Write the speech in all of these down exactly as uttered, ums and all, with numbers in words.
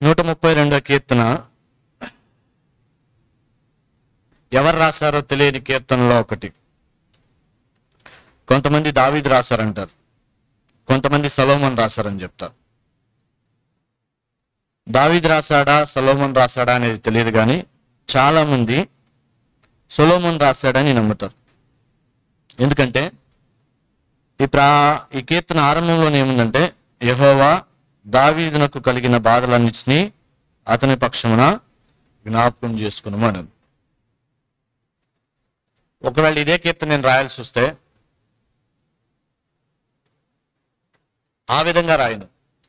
నూట ముప్పై రెండో కీర్తన ఎవరు రాశారో తెలియని కీర్తనలో ఒకటి. కొంతమంది దావీదు రాశారంటారు, కొంతమంది సొలొమోను రాశారని చెప్తారు. దావీదు రాశాడా సొలొమోను రాశాడా అనేది తెలియదు, కానీ చాలా మంది సొలొమోను రాశాడని నమ్ముతారు. ఎందుకంటే ఈ ప్రా ఈ కీర్తన ఆరంభంలోనే ఏముందంటే, యెహోవా దావీదునకు కలిగిన బాధలన్నిటినీ అతని పక్షమున జ్ఞాపకం చేసుకున్నాము అని. ఒకవేళ ఇదే కీర్తన నేను రాయాల్సి వస్తే ఆ విధంగా రాయను,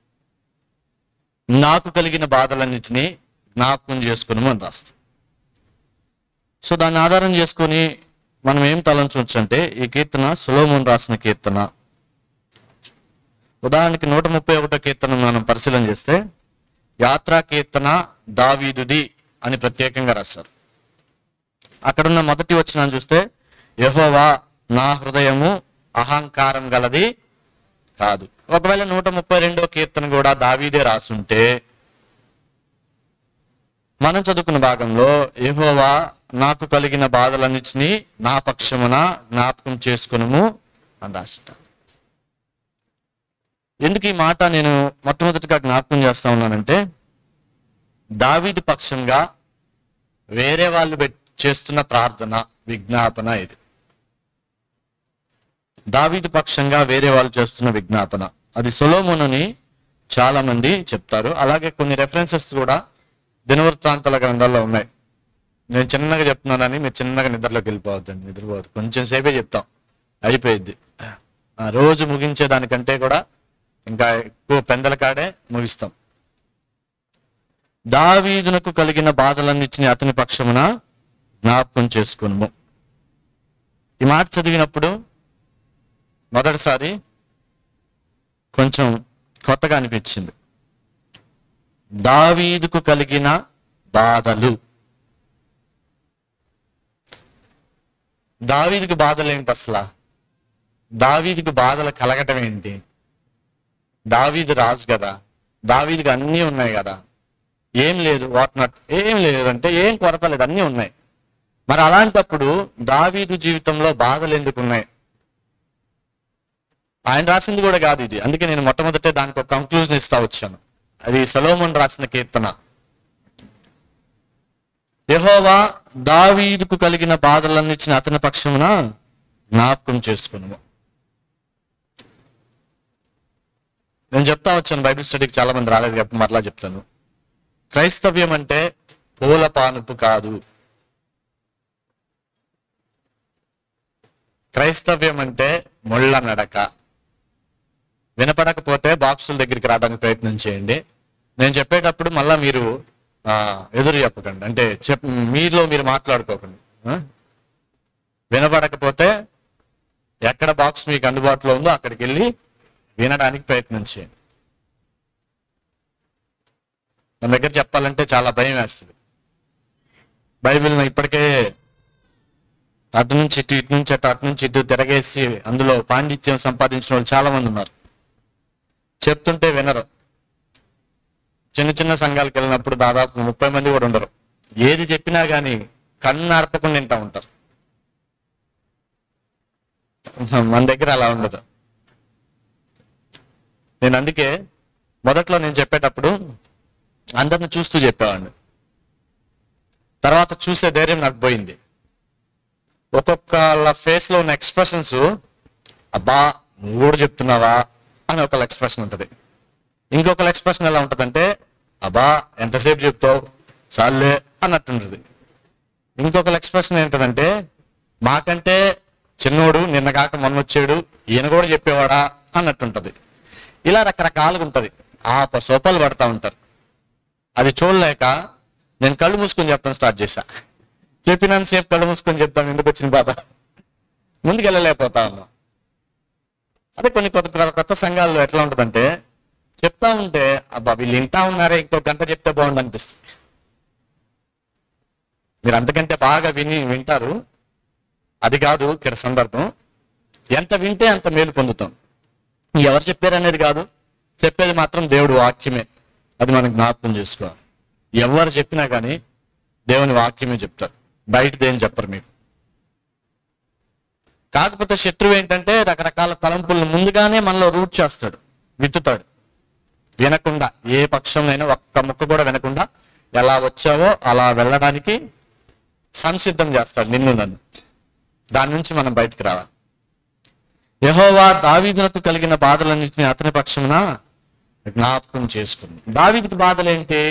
నాకు కలిగిన బాధలన్నిటినీ జ్ఞాపకం చేసుకున్నాము అని రాస్తాం. సో దాన్ని ఆధారం చేసుకొని మనం ఏం తలంచవచ్చు అంటే, ఈ కీర్తన సొలొమోను రాసిన కీర్తన. ఉదాహరణకి నూట ముప్పై ఒకటో కీర్తన మనం పరిశీలన చేస్తే, యాత్రా కీర్తన దావీదుది అని ప్రత్యేకంగా రాశారు. అక్కడున్న మొదటి వచనాన్ని చూస్తే, యెహోవా నా హృదయము అహంకారం గలది కాదు. ఒకవేళ నూట ముప్పై రెండో కీర్తన కూడా దావీదే రాసుంటే, మనం చదువుకున్న భాగంలో యెహోవా నాకు కలిగిన బాధలన్నిటినీ నా పక్షమున జ్ఞాపకం చేసుకునుము అని రాసిట. ఎందుకు ఈ మాట నేను మొట్టమొదటిగా జ్ఞాపకం చేస్తా ఉన్నానంటే, దావీదు పక్షంగా వేరే వాళ్ళు చేస్తున్న ప్రార్థన విజ్ఞాపన ఇది. దావీదు పక్షంగా వేరే వాళ్ళు చేస్తున్న విజ్ఞాపన అది సొలొమోనుని చాలా మంది చెప్తారు. అలాగే కొన్ని రెఫరెన్సెస్ కూడా దినవృత్తాంతాల గ్రంథాల్లో ఉన్నాయి. నేను చిన్నగా చెప్తున్నానని మీరు చిన్నగా నిద్రలోకి వెళ్ళిపోవద్దండి, నిద్రపోవద్దు. కొంచెం సేపే చెప్తాం, అయిపోయింది. రోజు ముగించే దానికంటే కూడా ఇంకా ఎక్కువ పెందల కాడే ముగిస్తాం. దావీదునకు కలిగిన బాధలన్నిటిని అతని పక్షమున జ్ఞాపకం చేసుకున్నాము. ఈ మాట చదివినప్పుడు మొదటిసారి కొంచెం కొత్తగా అనిపించింది. దావీదుకు కలిగిన బాధలు. దావీదుకు బాధలు ఏంటి అసలు? దావీదుకు బాధలు కలగటం ఏంటి? దావీదు రాజు కదా, దావీదుకు అన్నీ ఉన్నాయి కదా, ఏం లేదు, వాట్ నాట్ ఏం లేదు అంటే ఏం కొరత లేదు, అన్నీ ఉన్నాయి. మరి అలాంటప్పుడు దావీదు జీవితంలో బాధలు ఎందుకు ఉన్నాయి? ఆయన రాసింది కూడా కాదు ఇది. అందుకే నేను మొట్టమొదటే దానికి ఒక కంక్లూజన్ ఇస్తా వచ్చాను. అది సొలొమోను రాసిన కీర్తన. యెహోవా దావీదుకు కలిగిన బాధలన్నిటిని అతని పక్షమున జ్ఞాపకం చేసుకున్నాము. నేను చెప్తా వచ్చాను, బైబిల్ స్టడీకి చాలా మంది రాలేదు కాబట్టి మరలా చెప్తాను. క్రైస్తవ్యం అంటే పూల పానుపు కాదు. క్రైస్తవ్యం అంటే ముళ్ళ నడక. వినపడకపోతే బాక్సుల దగ్గరికి రావడానికి ప్రయత్నం చేయండి. నేను చెప్పేటప్పుడు మళ్ళా మీరు ఆ ఎదురు చెప్పకండి, అంటే చెప్ మీలో మీరు మాట్లాడుకోకండి. వినపడకపోతే ఎక్కడ బాక్స్ మీకు అందుబాటులో ఉందో అక్కడికి వెళ్ళి వినడానికి ప్రయత్నం చేయండి. నా దగ్గర చెప్పాలంటే చాలా భయం వేస్తుంది. బైబిల్ని ఇప్పటికే అటు నుంచి ఇటు, ఇటు నుంచి అటు, అటు నుంచి ఇటు తిరగేసి అందులో పాండిత్యం సంపాదించిన వాళ్ళు చాలా మంది ఉన్నారు. చెప్తుంటే వినరు. చిన్న చిన్న సంఘాలకు వెళ్ళినప్పుడు దాదాపు ముప్పై మంది కూడా ఉండరు. ఏది చెప్పినా కానీ కన్ను అర్పకుండా వింటా ఉంటారు. మన దగ్గర అలా ఉండదు. నేను అందుకే మొదట్లో నేను చెప్పేటప్పుడు అందరిని చూస్తూ చెప్పేవాడిని. తర్వాత చూసే ధైర్యం నాకు పోయింది. ఒక్కొక్క ఫేస్ లో ఉన్న ఎక్స్ప్రెషన్స్, అబ్బా నువ్వు కూడా చెప్తున్నావా అని ఒకళ్ళ ఎక్స్ప్రెషన్ ఉంటుంది. ఇంకొకళ్ళ ఎక్స్ప్రెషన్ ఎలా ఉంటుందంటే, అబ్బా ఎంతసేపు చెప్తావు చాలే అన్నట్టుంటుంది. ఇంకొకళ్ళ ఎక్స్ప్రెషన్ ఏంటంటే, మాకంటే చిన్నోడు నిన్న కాక మొన్న వచ్చాడు, ఈయన కూడా చెప్పేవాడా అన్నట్టుంటది. ఇలా రకరకాలుగా ఉంటది. ఆ సోపాలు పడతా ఉంటారు. అది చూడలేక నేను కళ్ళు మూసుకొని చెప్పడం స్టార్ట్ చేశా. చెప్పినంతసేపు కళ్ళు మూసుకొని చెప్తాం, ఎందుకు వచ్చిన బాధ, ముందుకు వెళ్ళలేకపోతా ఉన్నాం. అదే కొన్ని కొత్త కొత్త సంఘాల్లో ఎట్లా ఉంటుందంటే, చెప్తా ఉంటే అబ్బా వీళ్ళు వింటా ఉన్నారే, ఇంకో గంట చెప్తే బాగుండు అనిపిస్తుంది. మీరు అంతకంటే బాగా విని వింటారు. అది కాదు ఇక్కడ సందర్భం. ఎంత వింటే అంత మేలు పొందుతాం. ఎవరు చెప్పారు అనేది కాదు, చెప్పేది మాత్రం దేవుడు వాక్యమే. అది మనం జ్ఞాపకం చేసుకోవాలి. ఎవరు చెప్పినా కానీ దేవుని వాక్యమే చెప్తారు, బయటదేం చెప్పరు మీకు. కాకపోతే శత్రువు ఏంటంటే రకరకాల తలంపులను ముందుగానే మనలో రూట్ చేస్తాడు, విత్తుతాడు. వినకుండా ఏ పక్షంలోనైనా ఒక్క ముక్క కూడా వినకుండా ఎలా వచ్చావో అలా వెళ్ళడానికి సంసిద్ధం చేస్తాడు నిన్ను నన్ను. దాని నుంచి మనం బయటకు రావాలి. యెహోవా దావీదునకు కలిగిన బాధలన్నింటినీ అతని పక్షమున జ్ఞాపకం చేసుకుంది. దావీదుకి బాధలేంటి?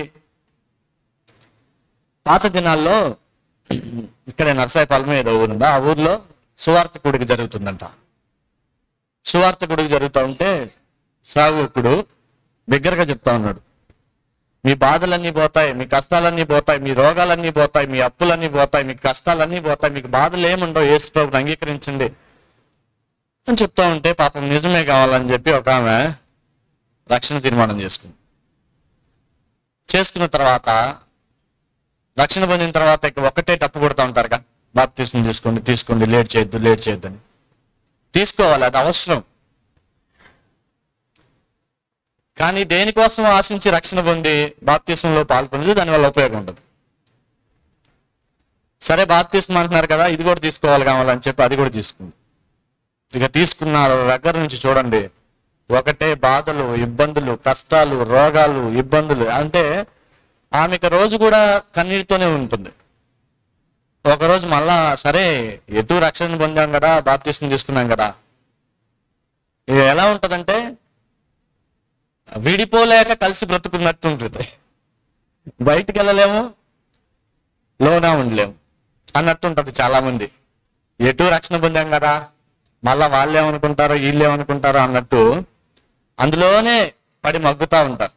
పాత దినాల్లో ఇక్కడే నర్సాయిపాలెం ఏదో ఊరుందా, ఆ ఊర్లో సువార్తకుడికి జరుగుతుందంట. సువార్తకుడికి జరుగుతూ ఉంటే సేవకుడు దగ్గరగా చెప్తా ఉన్నాడు, మీ బాధలన్నీ పోతాయి, మీ కష్టాలన్నీ పోతాయి, మీ రోగాలన్నీ పోతాయి, మీ అప్పులన్నీ పోతాయి, మీ కష్టాలన్నీ పోతాయి, మీకు బాధలు ఏముండవు, యేసు ప్రభువుని అంగీకరించండి అని చెప్తా ఉంటే పాపం నిజమే కావాలని చెప్పి ఒక ఆమె రక్షణ తీర్మానం చేసుకుంది. చేసుకున్న తర్వాత రక్షణ పొందిన తర్వాత ఇక ఒకటే తప్పు కొడుతూ ఉంటారుగా, బాప్తిస్మం తీసుకోండి తీసుకోండి లేట్ చేయొద్దు లేట్ చేయొద్దని. తీసుకోవాలి, అది అవసరం. కానీ దేనికోసం ఆశించి రక్షణ పొంది బాప్తిస్మంలో పాల్పొంది దానివల్ల ఉపయోగం ఉండదు. సరే బాప్తిస్మం అంటున్నారు కదా, ఇది కూడా తీసుకోవాలి కావాలని చెప్పి అది కూడా తీసుకుంది. ఇక తీసుకున్న దగ్గర నుంచి చూడండి, ఒకటే బాధలు, ఇబ్బందులు, కష్టాలు, రోగాలు, ఇబ్బందులు. అంటే ఆమెకు రోజు కూడా కన్నీటితోనే ఉంటుంది. ఒకరోజు మళ్ళా సరే ఎటు రక్షణ పొందాం కదా, బాప్తిస్మం తీసుకున్నాం కదా, ఇది ఎలా ఉంటదంటే విడిపోలేక కలిసి బ్రతుకున్నట్టు ఉంటుంది. బయటికి వెళ్ళలేము, లోనా ఉండలేము అన్నట్టు ఉంటుంది చాలా మంది. ఎటు రక్షణ పొందాం కదా, మళ్ళా వాళ్ళు ఏమనుకుంటారో వీళ్ళు ఏమనుకుంటారో అన్నట్టు అందులోనే పడి మగ్గుతా ఉంటారు.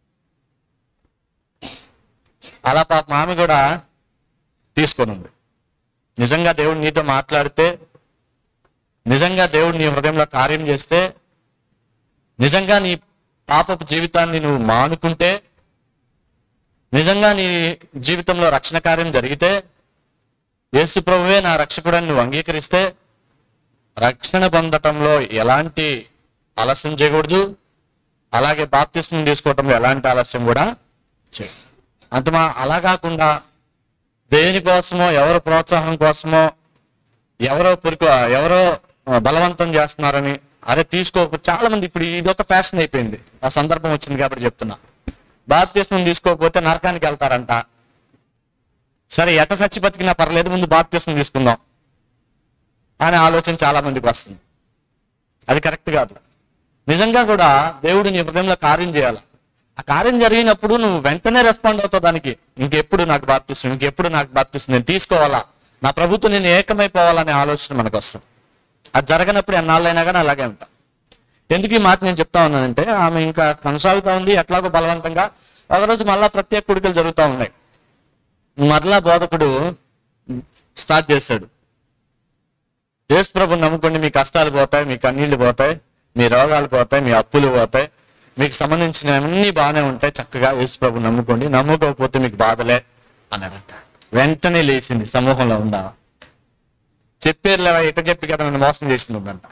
అలా పాప ఆమె కూడా తీసుకొని ఉంది. నిజంగా దేవుడు నీతో మాట్లాడితే, నిజంగా దేవుడు నీ హృదయంలో కార్యం చేస్తే, నిజంగా నీ పాపపు జీవితాన్ని నువ్వు మానుకుంటే, నిజంగా నీ జీవితంలో రక్షణ కార్యం జరిగితే, యేసు ప్రభువే నా రక్షకుడని నువ్వు అంగీకరిస్తే, రక్షణ పొందటంలో ఎలాంటి ఆలస్యం చేయకూడదు, అలాగే బాప్తిస్మం తీసుకోవటంలో ఎలాంటి ఆలస్యం కూడా చేయకూడదు. అంతమా అలా కాకుండా దేనికోసమో, ఎవరో ప్రోత్సాహం కోసమో, ఎవరో పురుకు ఎవరో బలవంతం చేస్తున్నారని అరే తీసుకోకపోతే, చాలా మంది ఇప్పుడు ఇదొక ఫ్యాషన్ అయిపోయింది. ఆ సందర్భం వచ్చింది కాబట్టి చెప్తున్నా. బాప్తిస్మం తీసుకోకపోతే నరకానికి వెళ్తారంట. సరే ఎట చచ్చి బతికినా పర్లేదు, ముందు బాప్తిస్మం తీసుకుందాం అనే ఆలోచన చాలా మందికి వస్తుంది. అది కరెక్ట్ కాదు. నిజంగా కూడా దేవుడు నీ హృదయంలో కార్యం చేయాలి. ఆ కార్యం జరిగినప్పుడు నువ్వు వెంటనే రెస్పాండ్ అవుతావు దానికి. ఇంకెప్పుడు నాకు బాప్తిస్మం, ఇంకెప్పుడు నాకు బాప్తిస్మం, నేను తీసుకోవాలా, నా ప్రభుత్వం నేను ఏకమైపోవాలనే ఆలోచన మనకు వస్తుంది. అది జరగనప్పుడు ఎన్నాళ్ళైనా కానీ అలాగే ఉంటా. ఎందుకు ఈ మాట నేను చెప్తా ఉన్నానంటే, ఆమె ఇంకా కొనసాగుతూ ఉంది ఎట్లాగో బలవంతంగా. ఒకరోజు మళ్ళా ప్రత్యేక కుడికలు జరుగుతూ ఉన్నాయి. మరలా బోధకుడు స్టార్ట్ చేశాడు, యేసు ప్రభువుని నమ్ముకోండి, మీ కష్టాలు పోతాయి, మీ కన్నీళ్లు పోతాయి, మీ రోగాలు పోతాయి, మీ అప్పులు పోతాయి, మీకు సంబంధించిన అన్ని బాగానే ఉంటాయి, చక్కగా యేసు ప్రభువుని నమ్ముకోండి, నమ్ముకోకపోతే మీకు బాధలే అన్నాడంట. వెంటనే లేచింది సమూహంలో ఉందా, చెప్పారులేవా, ఎట చెప్పి కదా నన్ను మోసం చేసింది ఉందంట.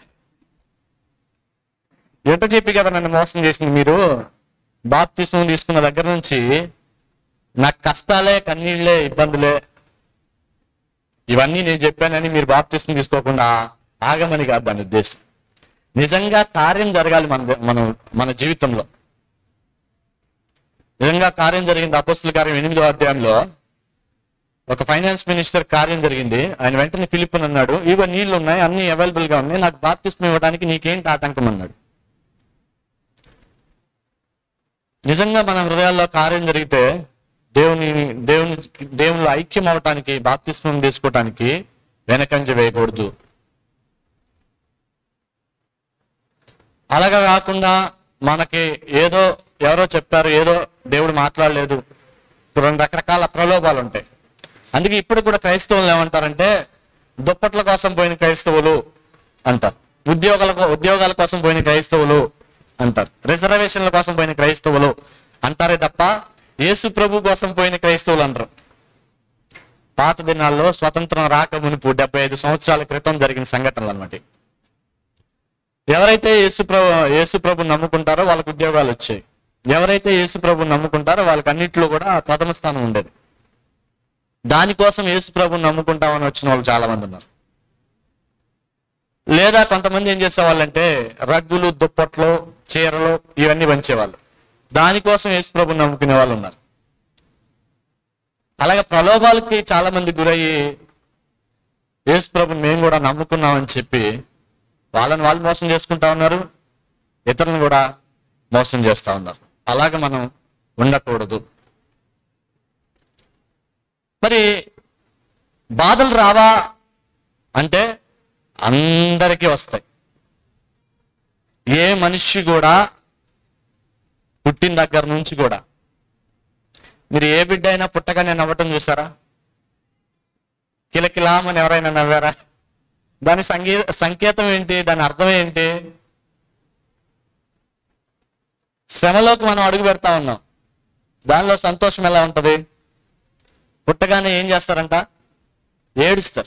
ఎట చెప్పి కదా నన్ను మోసం చేసింది మీరు, బాప్తిస్మం తీసుకున్న దగ్గర నుంచి నాకు కష్టాలే, కన్నీళ్లే, ఇబ్బందులే, ఇవన్నీ నేను చెప్పానని మీరు బాప్తిస్మం తీసుకోకుండా ఆగమని కాదు దాని ఉద్దేశం. నిజంగా కార్యం జరగాలి మన మన మన జీవితంలో. నిజంగా కార్యం జరిగింది. అపోస్తుల కార్యం ఎనిమిదో అధ్యాయంలో ఒక ఫైనాన్స్ మినిస్టర్ కార్యం జరిగింది. ఆయన వెంటనే ఫిలిప్పుని అన్నాడు, ఇవో నీళ్లు ఉన్నాయి, అన్ని అవైలబుల్ గా ఉన్నాయి, నాకు బాప్తిస్మం ఇవ్వడానికి నీకేంటి ఆటంకం అన్నాడు. నిజంగా మన హృదయాల్లో కార్యం జరిగితే దేవుని దేవుని దేవునిలో ఐక్యం అవటానికి, బాప్తిస్మం తీసుకోవటానికి వెనకంజ వేయకూడదు. అలాగా కాకుండా మనకి ఏదో ఎవరో చెప్పారు, ఏదో దేవుడు మాట్లాడలేదు, రెండు రకరకాల ప్రలోభాలు ఉంటాయి. అందుకే ఇప్పుడు కూడా క్రైస్తవులు ఏమంటారంటే, దుప్పట్ల కోసం పోయిన క్రైస్తవులు అంటారు, ఉద్యోగాల ఉద్యోగాల కోసం పోయిన క్రైస్తవులు అంటారు, రిజర్వేషన్ల కోసం పోయిన క్రైస్తవులు అంటారే తప్ప యేసు ప్రభు కోసం పోయిన క్రైస్తవులు అంటారు. పాత దినాల్లో స్వతంత్రం రాక మునుపు డెబ్బై ఐదు సంవత్సరాల క్రితం జరిగిన సంఘటనలు అన్నమాట. ఎవరైతే యేసు ప్రభు యేసు ప్రభు నమ్ముకుంటారో వాళ్ళకి ఉద్యోగాలు వచ్చాయి. ఎవరైతే యేసు ప్రభుని నమ్ముకుంటారో వాళ్ళకి అన్నింటిలో కూడా ప్రథమ స్థానం ఉండేది. దానికోసం యేసు ప్రభుని నమ్ముకుంటామని వచ్చిన వాళ్ళు చాలా మంది ఉన్నారు. లేదా కొంతమంది ఏం చేసేవాళ్ళంటే రగ్గులు, దుప్పట్లు, చీరలు ఇవన్నీ పంచేవాళ్ళు. దానికోసం యేసు ప్రభుని నమ్ముకునే వాళ్ళు ఉన్నారు. అలాగే ప్రలోభాలకి చాలా మంది గురయ్యి యేసు ప్రభుని మేము కూడా నమ్ముకున్నామని చెప్పి వాళ్ళని వాళ్ళు మోసం చేసుకుంటా ఉన్నారు, ఇతరులను కూడా మోసం చేస్తా ఉన్నారు. అలాగే మనం ఉండకూడదు. మరి బాధలు రావా అంటే అందరికీ వస్తాయి. ఏ మనిషి కూడా పుట్టిన దగ్గర నుంచి కూడా మీరు ఏ బిడ్డ అయినా పుట్టగానే నవ్వటం చూసారా? కిలకిలామని ఎవరైనా నవ్వారా? దాని సంగీ సంకేతం ఏంటి? దాని అర్థం ఏంటి? శ్రమలోకి మనం అడుగు పెడతా ఉన్నాం. దానిలో సంతోషం ఎలా ఉంటుంది? పుట్టగానే ఏం చేస్తారంట? ఏడుస్తారు.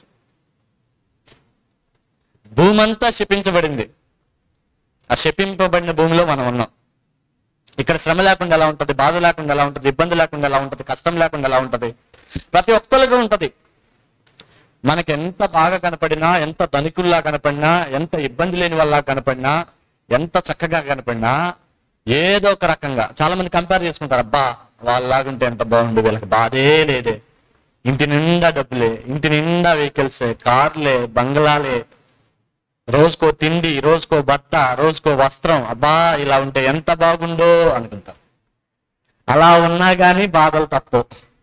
భూమి అంతా శపించబడింది. ఆ శపింపబడిన భూమిలో మనం ఉన్నాం. ఇక్కడ శ్రమ లేకుండా ఎలా ఉంటుంది? బాధ లేకుండా ఎలా ఉంటుంది? ఇబ్బంది లేకుండా ఎలా ఉంటుంది? కష్టం లేకుండా ఎలా ఉంటుంది? ప్రతి ఒక్కరికి ఉంటుంది. మనకి ఎంత బాగా కనపడినా, ఎంత ధనికుల్లా కనపడినా, ఎంత ఇబ్బంది లేని వాళ్ళ కనపడినా, ఎంత చక్కగా కనపడినా ఏదో ఒక రకంగా చాలా మంది కంపేర్ చేసుకుంటారు. అబ్బా వాళ్ళలాగుంటే ఎంత బాగుండు, వీళ్ళకి బాధే లేదే, ఇంటి నిండా డబ్బులే, ఇంటి నిండా వెహికల్సే, కార్లే, బంగ్లాలే, రోజుకో తిండి, రోజుకో బట్ట, రోజుకో వస్త్రం, అబ్బా ఇలా ఉంటే ఎంత బాగుండో అనుకుంటారు. అలా ఉన్నా కానీ బాధలు తప్పు.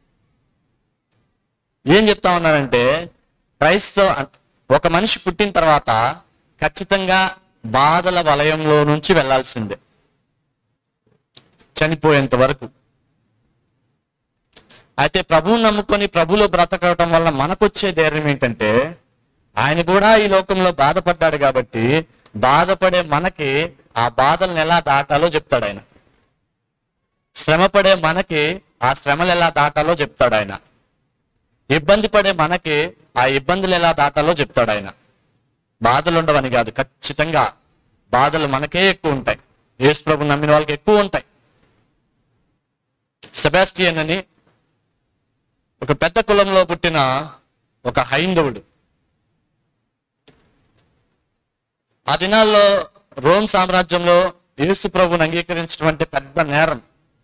ఏం చెప్తా ఉన్నారంటే క్రైస్తవ ఒక మనిషి పుట్టిన తర్వాత ఖచ్చితంగా బాధల వలయంలో నుంచి వెళ్లాల్సిందే చనిపోయేంత వరకు. అయితే ప్రభువుని నమ్ముకొని ప్రభులో బ్రతకటం వల్ల మనకొచ్చే ధైర్యం ఏంటంటే ఆయన కూడా ఈ లోకంలో బాధపడ్డాడు కాబట్టి బాధపడే మనకి ఆ బాధలను ఎలా దాటాలో చెప్తాడు ఆయన. శ్రమపడే మనకి ఆ శ్రమలు ఎలా దాటాలో చెప్తాడు ఆయన. ఇబ్బంది పడే మనకి ఆ ఇబ్బందులు ఎలా దాటాలో చెప్తాడు ఆయన. బాధలు ఉండవని కాదు, ఖచ్చితంగా బాధలు మనకే ఎక్కువ ఉంటాయి. యేసు ప్రభువుని నమ్మిన వాళ్ళకి ఎక్కువ ఉంటాయి. సెబాస్టియన్ అని ఒక పెద్ద కులంలో పుట్టిన ఒక హైందవుడు. ఆ దినాల్లో రోమ్ సామ్రాజ్యంలో యేసు ప్రభువుని అంగీకరించడం అంటే పెద్ద నేరం.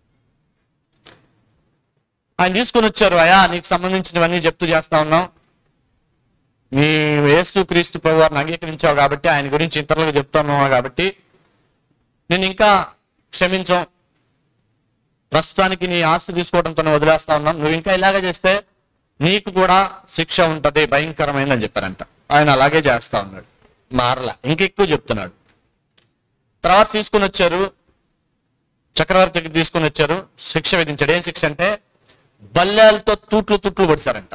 ఆయన తీసుకుని వచ్చారు. అయా నీకు సంబంధించినవన్నీ చెప్తూ చేస్తా ఉన్నాం, నీ యేసు క్రీస్తు ప్రభు వారిని అంగీకరించావు కాబట్టి, ఆయన గురించి ఇతరులకు చెప్తున్నావు కాబట్టి నేను ఇంకా క్షమించాం, ప్రస్తుతానికి నీ ఆస్తి తీసుకోవడంతో వదిలేస్తా ఉన్నాం, నువ్వు ఇంకా ఇలాగే చేస్తే నీకు కూడా శిక్ష ఉంటది, భయంకరమైందని చెప్పారంట. ఆయన అలాగే చేస్తా ఉన్నాడు, మారలా, ఇంకెక్కువ చెప్తున్నాడు. తర్వాత తీసుకుని వచ్చారు, చక్రవర్తికి తీసుకుని వచ్చారు, శిక్ష విధించాడు. ఏం శిక్ష అంటే బల్లాలతో తూట్లు తూట్లు పొడిచారంట.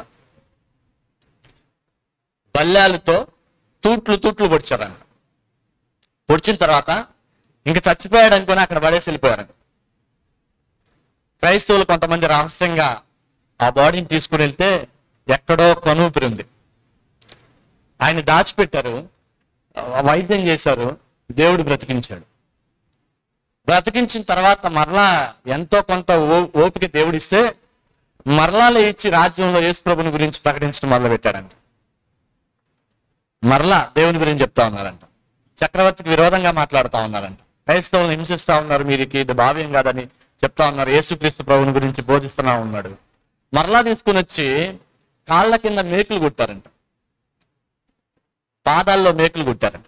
బల్లాలతో తూట్లు తూట్లు పొడిచారంట. పొడిచిన తర్వాత ఇంక చచ్చిపోయాడు అనుకుని అక్కడ పడేసి వెళ్ళిపోయారంట. క్రైస్తవులు కొంతమంది రహస్యంగా ఆ బాడీని తీసుకుని వెళ్తే ఎక్కడో కనూపిరి ఉంది, ఆయన దాచిపెట్టారు, వైద్యం చేశారు, దేవుడు బ్రతికించాడు. బ్రతికించిన తర్వాత మరలా ఎంతో కొంత ఓపిక దేవుడు ఇస్తే మరలా ఇచ్చి రాజ్యంలో యేసు ప్రభుని గురించి ప్రకటించడం మొదలు పెట్టాడంట. మరలా దేవుని గురించి చెప్తా ఉన్నారంట. చక్రవర్తికి విరోధంగా మాట్లాడుతూ ఉన్నారంట. క్రైస్తవులను హింసిస్తా ఉన్నారు, మీరికి ఇది భావ్యం కాదని చెప్తా ఉన్నారు. యేసుక్రీస్తు ప్రభుని గురించి బోధిస్తున్నా ఉన్నాడు. మరలా తీసుకుని వచ్చి కాళ్ళ కింద మేకులు కుట్టారంట, పాదాల్లో మేకులు కుట్టారంట.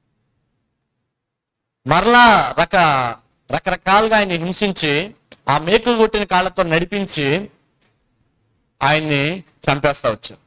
మరలా రక రకరకాలుగా ఆయన్ని హింసించి ఆ మేకులు కొట్టిన కాళ్ళతో నడిపించి ఆయన్ని చంపేస్తా వచ్చారు.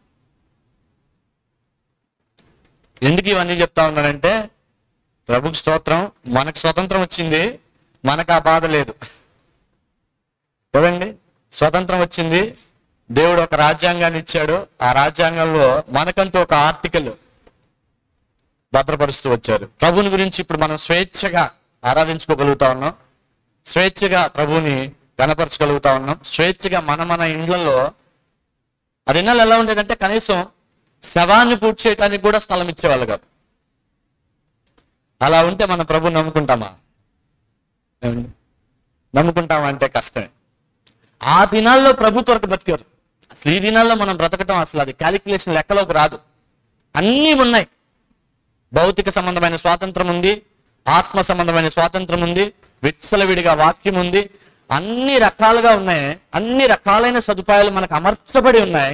ఎందుకు ఇవన్నీ చెప్తా ఉన్నాడంటే ప్రభుకి స్తోత్రం, మనకు స్వతంత్రం వచ్చింది, మనకు ఆ బాధ లేదు కదండి. స్వతంత్రం వచ్చింది, దేవుడు ఒక రాజ్యాంగాన్ని ఇచ్చాడు. ఆ రాజ్యాంగంలో మనకంటూ ఒక ఆర్టికల్ భద్రపరుస్తూ వచ్చారు. ప్రభుని గురించి ఇప్పుడు మనం స్వేచ్ఛగా ఆరాధించుకోగలుగుతా ఉన్నాం, స్వేచ్ఛగా ప్రభుని కనపరచగలుగుతా ఉన్నాం, స్వేచ్ఛగా మన మన ఇండ్లలో. అది ఇన్నాళ్ళు ఎలా ఉండేదంటే కనీసం శవాన్ని పూర్తి చేయడానికి కూడా స్థలం ఇచ్చేవాళ్ళు కాదు. అలా ఉంటే మన ప్రభుని నమ్ముకుంటామా? నమ్ముకుంటామంటే కష్టమే. ఆ దినాల్లో ప్రభు కొరకు బతికారు. అసలు ఈ దినాల్లో మనం బ్రతకటం అసలు అది క్యాలిక్యులేషన్ లెక్కలోకి రాదు. అన్నీ ఉన్నాయి. భౌతిక సంబంధమైన స్వాతంత్రం ఉంది, ఆత్మ సంబంధమైన స్వాతంత్రం ఉంది, విచ్చలవిడిగా వాక్యం ఉంది, అన్ని రకాలుగా ఉన్నాయి. అన్ని రకాలైన సదుపాయాలు మనకు అమర్చబడి ఉన్నాయి.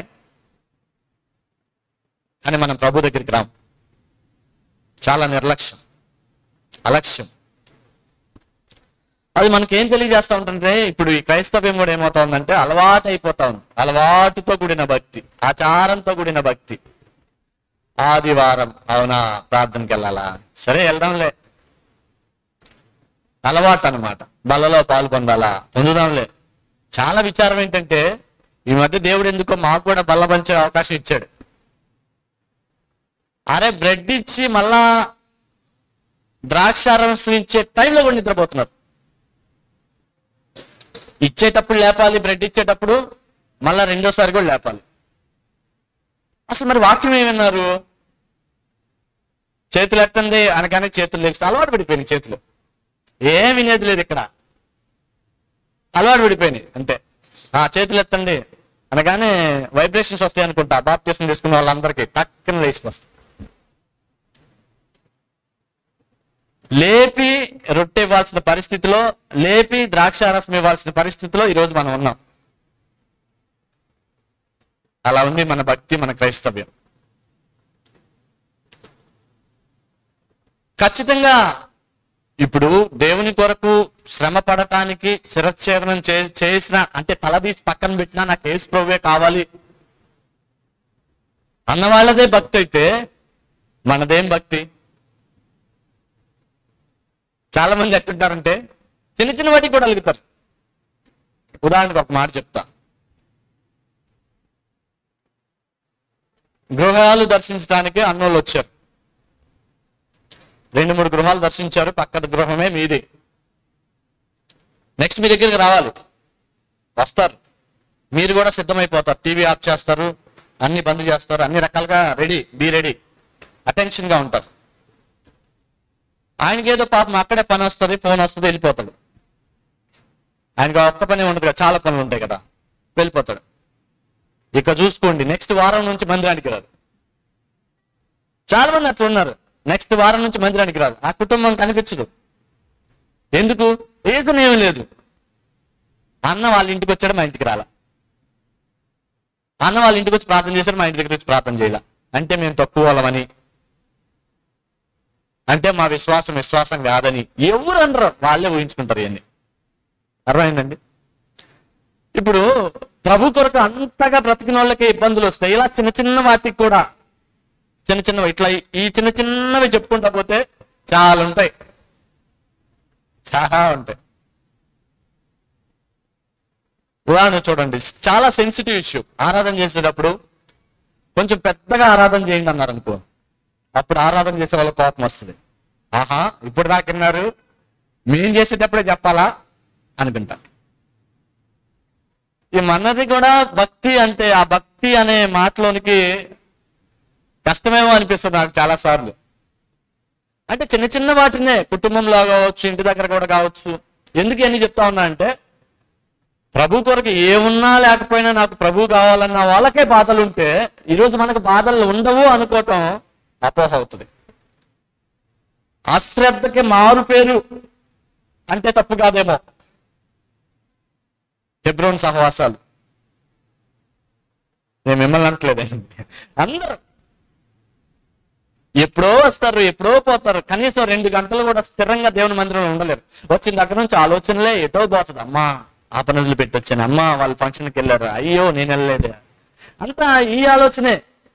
కానీ మనం ప్రభు దగ్గరికి రాం. చాలా నిర్లక్ష్యం, అలక్ష్యం. అది మనకేం తెలియజేస్తా ఉంటుంటే, ఇప్పుడు ఈ క్రైస్తవ్యం కూడా ఏమవుతా ఉందంటే అలవాటు అయిపోతా ఉంది. అలవాటుతో కూడిన భక్తి, ఆచారంతో కూడిన భక్తి. ఆదివారం అవునా ప్రార్థనకి వెళ్ళాలా, సరే వెళ్దాంలే, అలవాటు అనమాట. బలలో పాలు పొందాలా, పొందుదాంలే. చాలా విచారం ఏంటంటే ఈ మధ్య దేవుడు ఎందుకో మాకు కూడా బల్ల పంచే అవకాశం ఇచ్చాడు. అరే బ్రెడ్ ఇచ్చి మళ్ళా ద్రాక్షారసం ఇచ్చే టైంలో కూడా నిద్రపోతున్నారు. ఇచ్చేటప్పుడు లేపాలి, బ్రెడ్ ఇచ్చేటప్పుడు మళ్ళా రెండోసారి కూడా లేపాలి. అసలు మరి వాక్యం ఏమన్నారు? చేతులు ఎత్తండి అనగానే చేతులు లేచి అలవాటు పడిపోయినాయి. చేతులు ఏం వినేది లేదు, ఇక్కడ అలవాటు పడిపోయినాయి అంతే. ఆ చేతులు ఎత్తండి అనగానే వైబ్రేషన్స్ వస్తాయి అనుకుంటా. బాప్టిజం తీసుకున్న వాళ్ళందరికీ టక్కున లేచి వస్తాయి. లేపి రొట్టె ఇవ్వాల్సిన పరిస్థితిలో, లేపి ద్రాక్షారసం ఇవ్వాల్సిన పరిస్థితిలో ఈరోజు మనం ఉన్నాం. అలా ఉంది మన భక్తి, మన క్రైస్తవ్యం. ఖచ్చితంగా ఇప్పుడు దేవుని కొరకు శ్రమ పడటానికి శిరచ్ఛేదనం చేసిన అంటే తలదీసి పక్కన పెట్టినా నాకు యేసు ప్రభువే కావాలి అన్న వాళ్ళదే భక్తి అయితే మనదేం భక్తి? చాలా మంది ఎట్టుంటారంటే చిన్న చిన్న వాటికి కూడా అలుగుతారు. ఉదాహరణకు ఒక మాట చెప్తా. గృహాలు దర్శించడానికి అన్నోళ్ళు వచ్చారు. రెండు మూడు గృహాలు దర్శించారు. పక్కన గృహమే మీది. నెక్స్ట్ మీ దగ్గరికి రావాలి. వస్తారు, మీరు కూడా సిద్ధమైపోతారు. టీవీ ఆఫ్ చేస్తారు, అన్ని బంద్ చేస్తారు, అన్ని రకాలుగా రెడీ, బీ రెడీ, అటెన్షన్ గా ఉంటారు. ఆయనకి ఏదో పాపం అక్కడే పని వస్తుంది, ఫోన్ వస్తుంది, వెళ్ళిపోతాడు. ఆయనకి ఒక్క పని ఉండదు కదా, చాలా పనులు ఉంటాయి కదా, వెళ్ళిపోతాడు. ఇక చూసుకోండి, నెక్స్ట్ వారం నుంచి మందిరానికి రాదు. చాలా మంది అట్లా ఉన్నారు. నెక్స్ట్ వారం నుంచి మందిరానికి రాదు. ఆ కుటుంబం కనిపించదు. ఎందుకు? రీజన్ ఏమీ లేదు. అన్న వాళ్ళ ఇంటికి వచ్చాడు, మా ఇంటికి రాలా. అన్న వాళ్ళ ఇంటికి వచ్చి ప్రార్థన చేశాడు, మా ఇంటి దగ్గర వచ్చి ప్రార్థన చేయాల. అంటే మేము తక్కువ వాళ్ళమని, అంటే మా విశ్వాసం విశ్వాసం కాదని ఎవరు అనరు, వాళ్ళే ఊహించుకుంటారు. ఇవన్నీ అర్థమైందండి? ఇప్పుడు ప్రభు కొరకు అంతగా బ్రతికిన వాళ్ళకే ఇబ్బందులు వస్తాయి. ఇలా చిన్న చిన్న వాటికి కూడా, చిన్న చిన్నవి ఇట్లా ఈ చిన్న చిన్నవి చెప్పుకుంటా పోతే చాలా ఉంటాయి, చాలా ఉంటాయి. ఉదాహరణ చూడండి, చాలా సెన్సిటివ్ ఇష్యూ. ఆరాధన చేసేటప్పుడు కొంచెం పెద్దగా ఆరాధన చేయండి అన్నారు అనుకో, అప్పుడు ఆరాధన చేసే వాళ్ళ కోపం వస్తుంది. ఆహా ఇప్పుడు దాకిన్నారు, మేం చేసేటప్పుడే చెప్పాలా అనుకుంటా. ఈ మనది కూడా భక్తి అంటే, ఆ భక్తి అనే మాటలోనికి కష్టమేమో అనిపిస్తుంది నాకు చాలా సార్లు. అంటే చిన్న చిన్న వాటినే, కుటుంబంలో కావచ్చు, ఇంటి దగ్గర కూడా కావచ్చు. ఎందుకు అని చెప్తా ఉన్నా అంటే, ప్రభు కొరకు ఏమున్నా లేకపోయినా నాకు ప్రభు కావాలన్న వాళ్ళకే బాధలు ఉంటే, ఈరోజు మనకు బాధలు ఉండవు అనుకోవటం అపోహ అవుతుంది. అశ్రద్ధకి మారు పేరు అంటే తప్పు కాదేమో. హెబ్రోన్ సహవాసాలు, నేను మిమ్మల్ని అంటలేదండి, అందరూ ఎప్పుడో వస్తారు, ఎప్పుడో పోతారు. కనీసం రెండు గంటలు కూడా స్థిరంగా దేవుని మందిరంలో ఉండలేరు. వచ్చిన దగ్గర నుంచి ఆలోచనలే ఎటో పోతుంది. అమ్మా ఆ పనులు పెట్టి వచ్చాను, అమ్మా వాళ్ళు ఫంక్షన్కి వెళ్ళారు, అయ్యో నేను వెళ్ళలేదే, అంతా ఈ ఆలోచనే.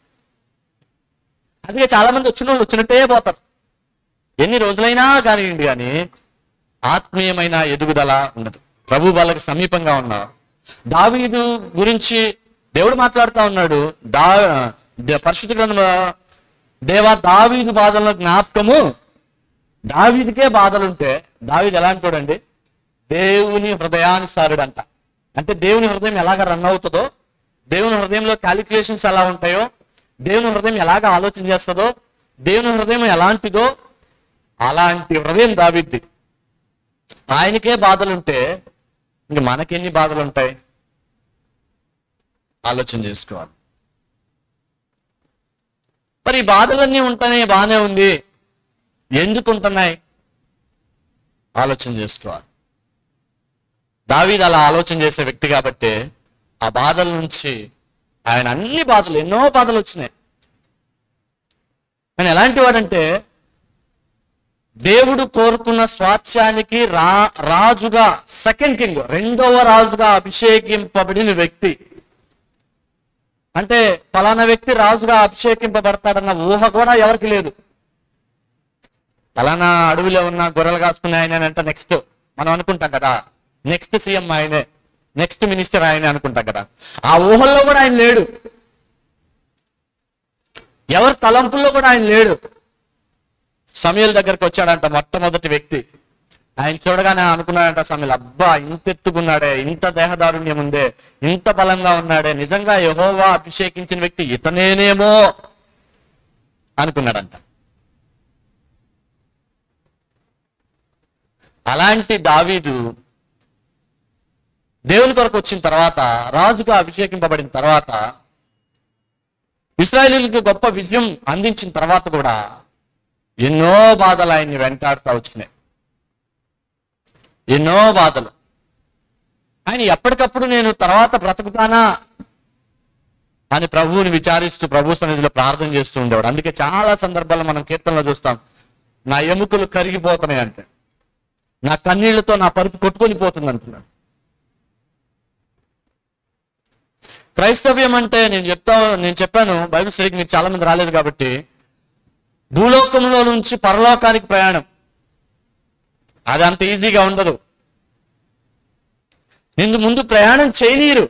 అందుకే చాలా మంది వచ్చిన వాళ్ళు వచ్చినట్టే పోతారు. ఎన్ని రోజులైనా కానివ్వండి, కానీ ఆత్మీయమైన ఎదుగుదల ఉండదు. ప్రభు వాళ్ళకి సమీపంగా ఉన్నా. దావీదు గురించి దేవుడు మాట్లాడుతూ ఉన్నాడు. దా పరిశుద్ధ గ్రంథంలో, దేవా దావీదు బాధల జ్ఞాపకము. దావీదుకే బాధలుంటే దావీదు ఎలాంటి వాడండి? దేవుని హృదయానుసారుడు అంట. అంటే దేవుని హృదయం ఎలాగ రన్ అవుతుందో, దేవుని హృదయంలో క్యాలిక్యులేషన్స్ ఎలా ఉంటాయో, దేవుని హృదయం ఎలాగ ఆలోచన చేస్తుందో, దేవుని హృదయం ఎలాంటిదో అలాంటి హృదయం దావీదుది. ఆయనకే బాధలుంటే ఇంక మనకెన్ని బాధలు ఉంటాయి ఆలోచన చేసుకోవాలి. మరి ఈ బాధలన్నీ ఉంటేనే బాగానే ఉంది, ఎందుకు ఉంటున్నాయి ఆలోచన చేసుకోవాలి. దావీదు అలా ఆలోచన చేసే వ్యక్తి కాబట్టి ఆ బాధల నుంచి ఆయన అన్ని బాధలు ఎన్నో బాధలు వచ్చినాయి. ఆయన ఎలాంటి వాడంటే దేవుడు కోరుకున్న స్వాస్థ్యానికి రా రాజుగా సెకండ్ కింగ్ రెండవ రాజుగా అభిషేకింపబడిన వ్యక్తి. అంటే పలానా వ్యక్తి రాజుగా అభిషేకింపబడతాడన్న ఊహ కూడా ఎవరికి లేదు. పలానా అడవిలో ఉన్న గొర్రెలు కాసుకునే ఆయన అంటే నెక్స్ట్ మనం అనుకుంటాం కదా, నెక్స్ట్ సీఎం ఆయనే, నెక్స్ట్ మినిస్టర్ ఆయనే అనుకుంటాం కదా. ఆ ఊహల్లో కూడా ఆయన లేడు, ఎవరి తలంపుల్లో కూడా ఆయన లేడు. సమూయేలు దగ్గరకు వచ్చాడంట మొట్టమొదటి వ్యక్తి. ఆయన చూడగానే అనుకున్నాడంట సమూయేలు, అబ్బా ఇంత ఎత్తుకున్నాడే, ఇంత దేహదారుణ్యం ఉందే, ఇంత బలంగా ఉన్నాడే, నిజంగా యెహోవా అభిషేకించిన వ్యక్తి ఇతనేనేమో అనుకున్నాడంట. అలాంటి దావీదు దేవుని కొరకు వచ్చిన తర్వాత, రాజుగా అభిషేకింపబడిన తర్వాత, ఇశ్రాయేలీయులకు గొప్ప విజయం అందించిన తర్వాత కూడా ఎన్నో బాధలు ఆయన్ని వెంటాడుతూ వచ్చినాయి. ఎన్నో బాధలు. ఆయన ఎప్పటికప్పుడు నేను తర్వాత బ్రతుకుతానా అని ప్రభువుని విచారిస్తూ ప్రభు సన్నిధిలో ప్రార్థన చేస్తూ ఉండేవాడు. అందుకే చాలా సందర్భాల్లో మనం కీర్తనలో చూస్తాం, నా ఎముకలు కరిగిపోతున్నాయి అంటే, నా కన్నీళ్లతో నా పరుపు కొట్టుకొని పోతుంది అంటున్నాడు. క్రైస్తవ్యం అంటే నేను చెప్తా నేను చెప్పాను బైబిల్ స్టడీకి మీరు చాలా మంది రాలేదు కాబట్టి, భూలోకంలో నుంచి పరలోకానికి ప్రయాణం. అది అంత ఈజీగా ఉండదు. నిన్ను ముందు ప్రయాణం చేయనీరు.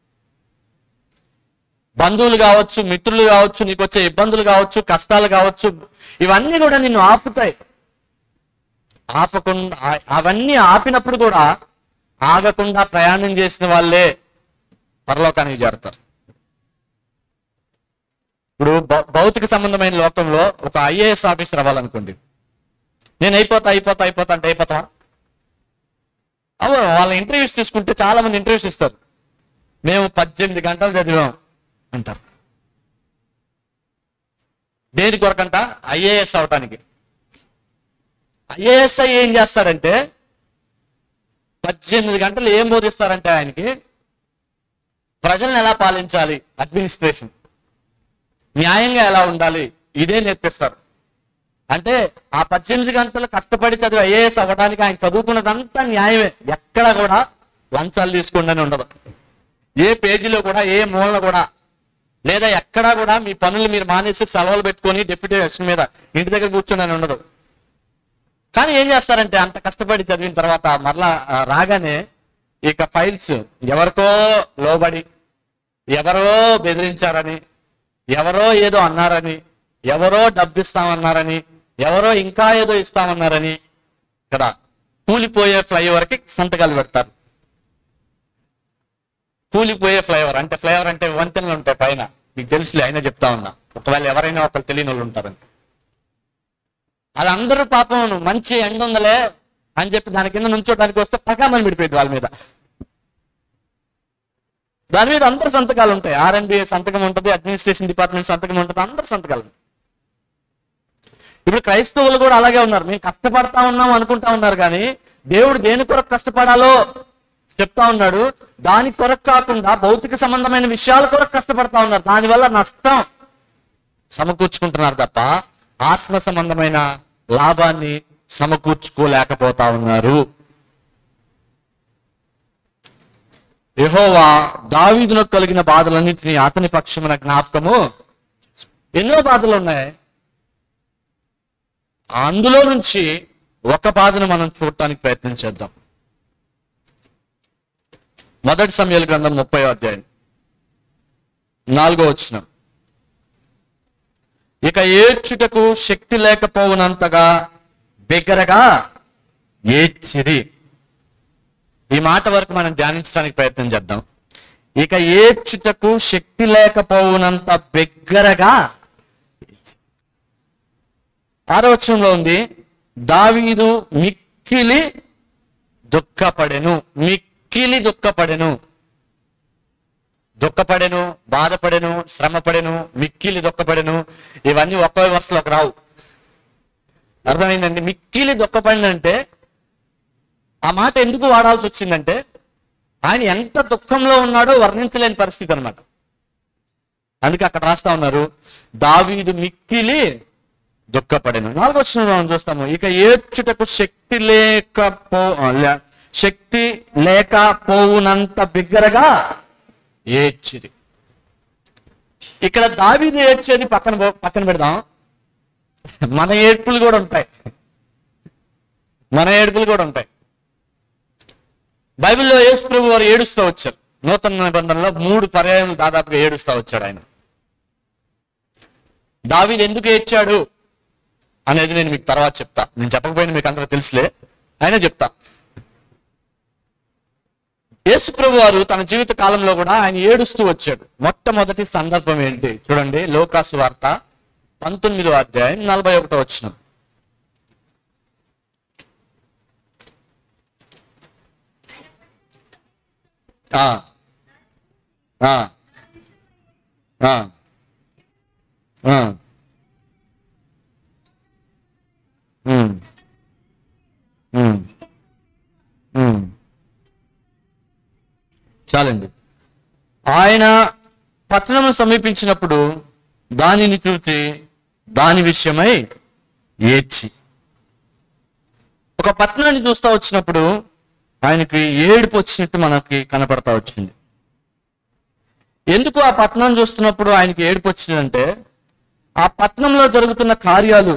బంధువులు కావచ్చు, మిత్రులు కావచ్చు, నీకు వచ్చే ఇబ్బందులు కావచ్చు, కష్టాలు కావచ్చు, ఇవన్నీ కూడా నిన్ను ఆపుతాయి. ఆపకుండా అవన్నీ ఆపినప్పుడు కూడా ఆగకుండా ప్రయాణం చేసిన వాళ్ళే పరలోకానికి చేరతారు. ఇప్పుడు భౌతిక సంబంధమైన లోకంలో ఒక ఐఏఎస్ ఆఫీసర్ అవ్వాలనుకోండి, నేను అయిపోతా అయిపోతా అయిపోతా అంటే అయిపోతా అవును. వాళ్ళ ఇంటర్వ్యూస్ తీసుకుంటే చాలా మంది ఇంటర్వ్యూస్ ఇస్తారు, మేము పద్దెనిమిది గంటలు చదివాం అంటారు. దేని కొరకంట? ఐఏఎస్ అవటానికి. ఐఏఎస్ అయ్యి ఏం చేస్తాడంటే పద్దెనిమిది గంటలు ఏం బోధిస్తారంటే ఆయనకి ప్రజలను ఎలా పాలించాలి, అడ్మినిస్ట్రేషన్, న్యాయంగా ఎలా ఉండాలి, ఇదే నేర్పిస్తారు. అంటే ఆ పద్దెనిమిది గంటలు కష్టపడి చదివి ఐఏఎస్ అవ్వడానికి ఆయన చదువుకున్నదంతా న్యాయమే. ఎక్కడ కూడా లంచాలు తీసుకోండి ఉండదు. ఏ పేజీలో కూడా, ఏ మూలలో కూడా, లేదా ఎక్కడా కూడా మీ పనులు మీరు మానేసి సెలవులు పెట్టుకొని డెప్యూటేషన్ మీద ఇంటి దగ్గర కూర్చొని ఉండదు. కానీ ఏం చేస్తారంటే అంత కష్టపడి చదివిన తర్వాత మరలా రాగానే ఇక ఫైల్స్ ఎవరికో లోబడి, ఎవరో బెదిరించారని, ఎవరో ఏదో అన్నారని, ఎవరో డబ్బు ఇస్తామన్నారని, ఎవరో ఇంకా ఏదో ఇస్తామన్నారని ఇక్కడ కూలిపోయే ఫ్లైఓవర్కి సంతకాలు పెడతారు. కూలిపోయే ఫ్లైఓవర్ అంటే, ఫ్లైఓవర్ అంటే వంతెనలు ఉంటాయి పైన, మీకు తెలుసులే అయినా చెప్తా ఉన్నా, ఒకవేళ ఎవరైనా ఒకరు తెలియని వాళ్ళు ఉంటారని. అది అందరూ పాపం మంచి ఎండ ఉందలే అని చెప్పి దాని కింద నుంచోడానికి వస్తే పకామని విడిపోయింది వాళ్ళ మీద. దాని మీద అందరు సంతకాలు ఉంటాయి. ఆర్ఎండ్బిఏ సంతకం ఉంటుంది, అడ్మినిస్ట్రేషన్ డిపార్ట్మెంట్ సంతకం ఉంటుంది, అందరు సంతకాలు ఉంటాయి. ఇప్పుడు క్రైస్తవులు కూడా అలాగే ఉన్నారు. మేము కష్టపడతా ఉన్నాం అనుకుంటా ఉన్నారు, కానీ దేవుడు దేని కొరకు కష్టపడాలో చెప్తా ఉన్నాడు. దాని కొరకు కాకుండా భౌతిక సంబంధమైన విషయాల కొరకు కష్టపడతా ఉన్నారు. దానివల్ల నష్టం సమకూర్చుకుంటున్నారు తప్ప ఆత్మ సంబంధమైన లాభాన్ని సమకూర్చుకోలేకపోతా ఉన్నారు. యెహోవా దావీదునకు కలిగిన బాధలన్నింటినీ అతని పక్షమున జ్ఞాపకము. ఎన్నో బాధలు ఉన్నాయి, అందులో నుంచి ఒక బాధను మనం చూడటానికి ప్రయత్నం చేద్దాం. మొదటి సమూయేలు గ్రంథం ముప్పై అధ్యాయం నాలుగో వచనం. ఇక ఏడ్చుటకు శక్తి లేకపోవునంతగా బిగ్గరగా ఏడ్చిరి. ఈ మాట వరకు మనం ధ్యానించడానికి ప్రయత్నం చేద్దాం. ఇక ఏడ్చుటకు శక్తి లేకపోవునంత బిగ్గరగా. ఆరో వచనంలో ఉంది, దావీదు మిక్కిలి దుఃఖపడెను. మిక్కిలి మిక్కిలి దుఃఖపడెను. దుఃఖపడెను, బాధపడెను, శ్రమపడెను, మిక్కిలి దుఃఖపడెను, ఇవన్నీ ఒక్క వరుసలోకి రావు. అర్థమైందండి? మిక్కిలి దుఃఖపడినంటే ఆ మాట ఎందుకు వాడాల్సి వచ్చిందంటే ఆయన ఎంత దుఃఖంలో ఉన్నాడో వర్ణించలేని పరిస్థితి అనమాట. అందుకే అక్కడ రాస్తా ఉన్నారు, దావీదు మిక్కిలి దుఃఖపడెను. నాలుగో వచనంలో మనం చూస్తాము, ఇక ఏడ్చుటకు శక్తి లేకపో శక్తి లేకపోవునంత బిగ్గరగా ఏడ్చిది. ఇక్కడ దావీదు ఏడ్చేది పక్కన పక్కన పెడదాం, మన ఏడ్పులు కూడా ఉంటాయి. మన ఏడుపులు కూడా ఉంటాయి. బైబిల్లో యేసు ప్రభు వారు ఏడుస్తూ వచ్చారు. నూతన నిబంధనలో మూడు పర్యాయం దాదాపుగా ఏడుస్తూ వచ్చాడు ఆయన. దావీదు ఎందుకు ఏడ్చాడు అనేది నేను మీకు తర్వాత చెప్తా. నేను చెప్పకపోయినా మీకు అందరూ తెలుసులే, అయినా చెప్తా. యేసు ప్రభు వారు తన జీవిత కాలంలో కూడా ఆయన ఏడుస్తూ వచ్చాడు. మొట్టమొదటి సందర్భం ఏంటి చూడండి, లూకాసు వార్త పంతొమ్మిదో అధ్యాయం నలభై ఒకటో వచనం. ఆ ఆ ఆ ఆ ఉమ్ ఉమ్ ఉమ్ చాలండి. ఆయన పట్టణము సమీపించినప్పుడు దానిని చూసి దాని విషయమై ఏడ్చి. ఒక పట్టణాన్ని చూస్తా వచ్చినప్పుడు ఆయనకి ఏడుపు వచ్చినట్టు మనకి కనపడతా వచ్చింది. ఎందుకు ఆ పట్టణం చూస్తున్నప్పుడు ఆయనకి ఏడుపు వచ్చిందంటే ఆ పట్టణంలో జరుగుతున్న కార్యాలు,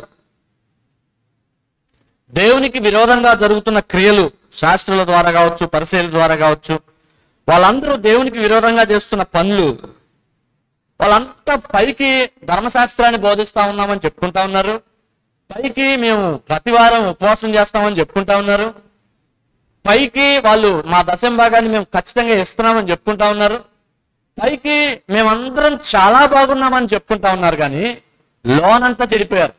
దేవునికి విరోధంగా జరుగుతున్న క్రియలు, శాస్త్రుల ద్వారా కావచ్చు, పరిశీలన ద్వారా కావచ్చు, వాళ్ళందరూ దేవునికి విరోధంగా చేస్తున్న పనులు, వాళ్ళంతా పైకి ధర్మశాస్త్రాన్ని బోధిస్తా ఉన్నామని చెప్పుకుంటా ఉన్నారు, పైకి మేము ప్రతివారం ఉపవాసం చేస్తామని చెప్పుకుంటా ఉన్నారు, పైకి వాళ్ళు మా దశం భాగాన్ని మేము ఖచ్చితంగా ఇస్తున్నామని చెప్పుకుంటా ఉన్నారు, పైకి మేమందరం చాలా బాగున్నామని చెప్పుకుంటా ఉన్నారు, కానీ లోనంతా చెడిపోయారు.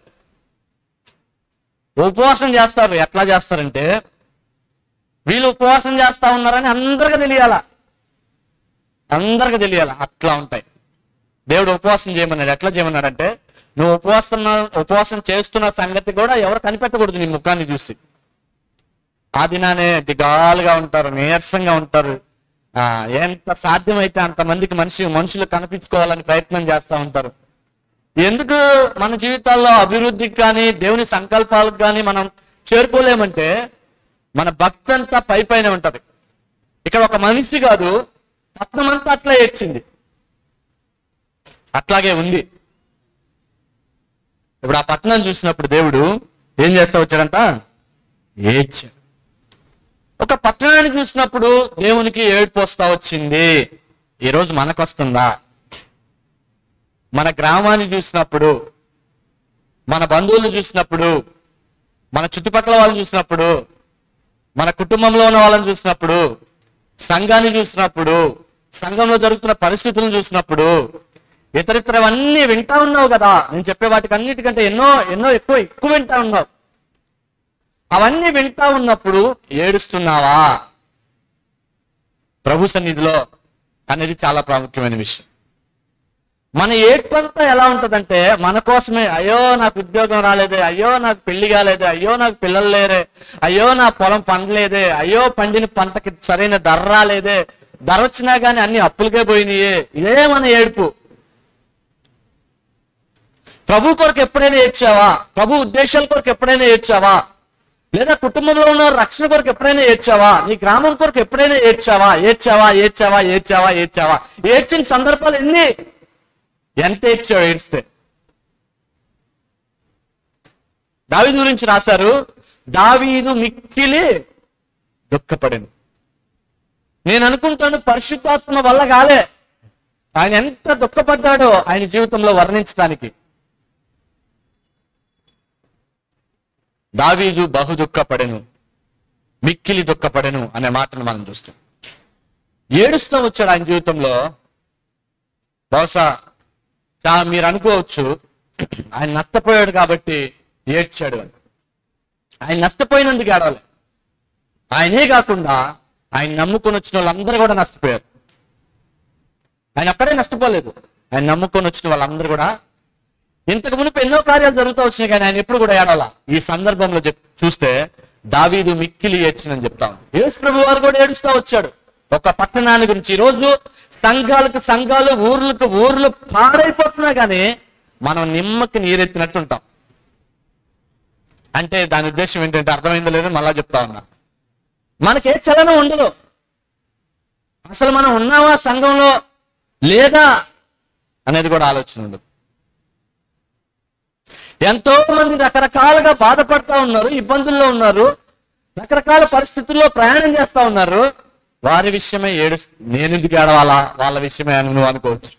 ఉపవాసం చేస్తారు. ఎట్లా చేస్తారంటే వీళ్ళు ఉపవాసం చేస్తా ఉన్నారని అందరికీ తెలియాల, అందరికి తెలియాల. అట్లా ఉంటాయి. దేవుడు ఉపవాసం చేయమన్నాడు. ఎట్లా చేయమన్నాడంటే నువ్వు ఉపవాసం ఉపవాసం చేస్తున్న సంగతి కూడా ఎవరు కనిపెట్టకూడదు నీ ముఖాన్ని చూసి. ఆ దినానే దిగాలుగా ఉంటారు, నీరసంగా ఉంటారు. ఆ ఎంత సాధ్యమైతే అంతమందికి మనిషి మనుషులు కనిపించుకోవాలని ప్రయత్నం చేస్తూ ఉంటారు. ఎందుకు మన జీవితాల్లో అభివృద్ధికి కానీ దేవుని సంకల్పాలకు కానీ మనం చేరుకోలేమంటే మన భక్తి అంతా పై పైన ఉంటది. ఇక్కడ ఒక మనిషి కాదు, పట్నం అంతా అట్లా ఏడ్చింది. అట్లాగే ఉంది. ఇప్పుడు ఆ పట్టణం చూసినప్పుడు దేవుడు ఏం చేస్తా వచ్చాడంట? ఏడ్చాడు. ఒక పట్టణాన్ని చూసినప్పుడు దేవునికి ఏడుపు వస్తా వచ్చింది. ఈరోజు మనకు వస్తుందా? మన గ్రామాన్ని చూసినప్పుడు, మన బంధువులను చూసినప్పుడు, మన చుట్టుపక్కల వాళ్ళని చూసినప్పుడు, మన కుటుంబంలో ఉన్న వాళ్ళని చూసినప్పుడు, సంఘాన్ని చూసినప్పుడు, సంఘంలో జరుగుతున్న పరిస్థితులను చూసినప్పుడు, ఇతరితరవన్నీ వింటా ఉన్నావు కదా. నేను చెప్పే వాటికి అన్నిటికంటే ఎన్నో ఎన్నో ఎక్కువ ఎక్కువ వింటా ఉన్నావు. అవన్నీ వింటా ఉన్నప్పుడు ఏడుస్తున్నావా ప్రభు సన్నిధిలో అనేది చాలా ప్రాముఖ్యమైన విషయం. మన ఏడ్పంతా ఎలా ఉంటదంటే మన కోసమే, అయ్యో నాకు ఉద్యోగం రాలేదే, అయ్యో నాకు పెళ్లి కాలేదే, అయ్యో నాకు పిల్లలు లేరే, అయ్యో నా పొలం పండలేదే, అయ్యో పండిన పంటకి సరైన ధర రాలేదే, ధర వచ్చినా కానీ అన్ని అప్పులకే పోయినాయే. ఇదే మన ఏడుపు. ప్రభు కొరకు ఎప్పుడైనా ఏడ్చావా? ప్రభు ఉద్దేశాల కొరకు ఎప్పుడైనా ఏడ్చావా? లేదా కుటుంబంలో ఉన్న రక్షణ కొరకు ఎప్పుడైనా ఏడ్చావా? నీ గ్రామం కొరకు ఎప్పుడైనా ఏడ్చావా? ఏడ్చావా ఏడ్చావా ఏడ్చావా ఏడ్చావా ఏడ్చిన సందర్భాలు ఎన్ని? ఎంత ఏడ్చావు ఏడ్స్తే? దావీదు గురించి రాశారు, దావీదు మిక్కిలి దుఃఖపడెను. నేను అనుకుంటాను పరిశుద్ధాత్మ వల్ల కాలే, ఆయన ఎంత దుఃఖపడ్డాడో ఆయన జీవితంలో వర్ణించడానికి. దావీదు బహు దుఃఖపడెను, మిక్కిలి దుఃఖపడెను అనే మాటను మనం చూస్తాం. ఏడుస్తూ వచ్చాడు ఆయన జీవితంలో. బహుశా చాలా మీరు అనుకోవచ్చు ఆయన నష్టపోయాడు కాబట్టి ఏడ్చాడు అని. ఆయన నష్టపోయినందుకు ఏడవలే. ఆయనే కాకుండా ఆయన నమ్ముకొని వచ్చిన వాళ్ళందరూ కూడా నష్టపోయారు. ఆయన అక్కడే నష్టపోలేదు, ఆయన నమ్ముకొని వచ్చిన వాళ్ళందరూ కూడా. ఇంతకు మునుపు ఎన్నో కార్యాలు జరుగుతూ వచ్చినాయి కానీ ఆయన ఎప్పుడు కూడా ఏడవాల. ఈ సందర్భంలో చెప్ చూస్తే దావీదు మిక్కిలి ఏడ్చినని చెప్తాం. యేసు ప్రభు వారు కూడా ఏడుస్తూ వచ్చాడు ఒక పట్టణాన్ని గురించి. ఈరోజు సంఘాలకు సంఘాలు, ఊర్లకు ఊర్లు పాడైపోతున్నా కానీ మనం నిమ్మకి నీరెత్తినట్టు ఉంటాం. అంటే దాని ఉద్దేశం ఏంటంటే అర్థమైందో లేదో మళ్ళా చెప్తా ఉన్నా. మనకే చలనం ఉండదు. అసలు మనం ఉన్నావా సంఘంలో లేదా అనేది కూడా ఆలోచన ఉండదు. ఎంతో మంది రకరకాలుగా బాధపడతా ఉన్నారు, ఇబ్బందుల్లో ఉన్నారు, రకరకాల పరిస్థితుల్లో ప్రయాణం చేస్తా ఉన్నారు. వారి విషయమే ఏడు నేను ఎందుకు ఏడవాలా, వాళ్ళ విషయమే అని నువ్వు అనుకోవచ్చు.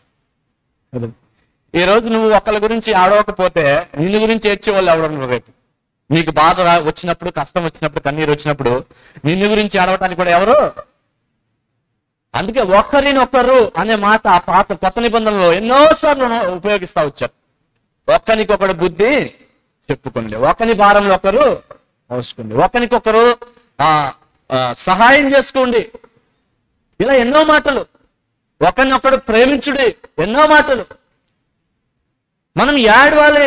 ఈ రోజు నువ్వు ఒకళ్ళ గురించి ఆడవకపోతే నిన్ను గురించి ఏడ్చే వాళ్ళు ఎవడన్నారు? రేపు నీకు బాధ వచ్చినప్పుడు, కష్టం వచ్చినప్పుడు, కన్నీరు వచ్చినప్పుడు నిన్ను గురించి ఆడవటానికి కూడా ఎవరు? అందుకే ఒక్కరినొక్కరు అనే మాట ఆ పాత కొత్త నిబంధనలో ఎన్నోసార్లు ఉపయోగిస్తా వచ్చారు. ఒక్కనికొకడు బుద్ధి చెప్పుకోండి, ఒకని భారంలో ఒకరు మోసుకోండి, ఒకరికొకరు ఆ సహాయం చేసుకోండి. ఇలా ఎన్నో మాటలు. ఒకరినొకడు ప్రేమించుడి, ఎన్నో మాటలు. మనం ఏడవాలి.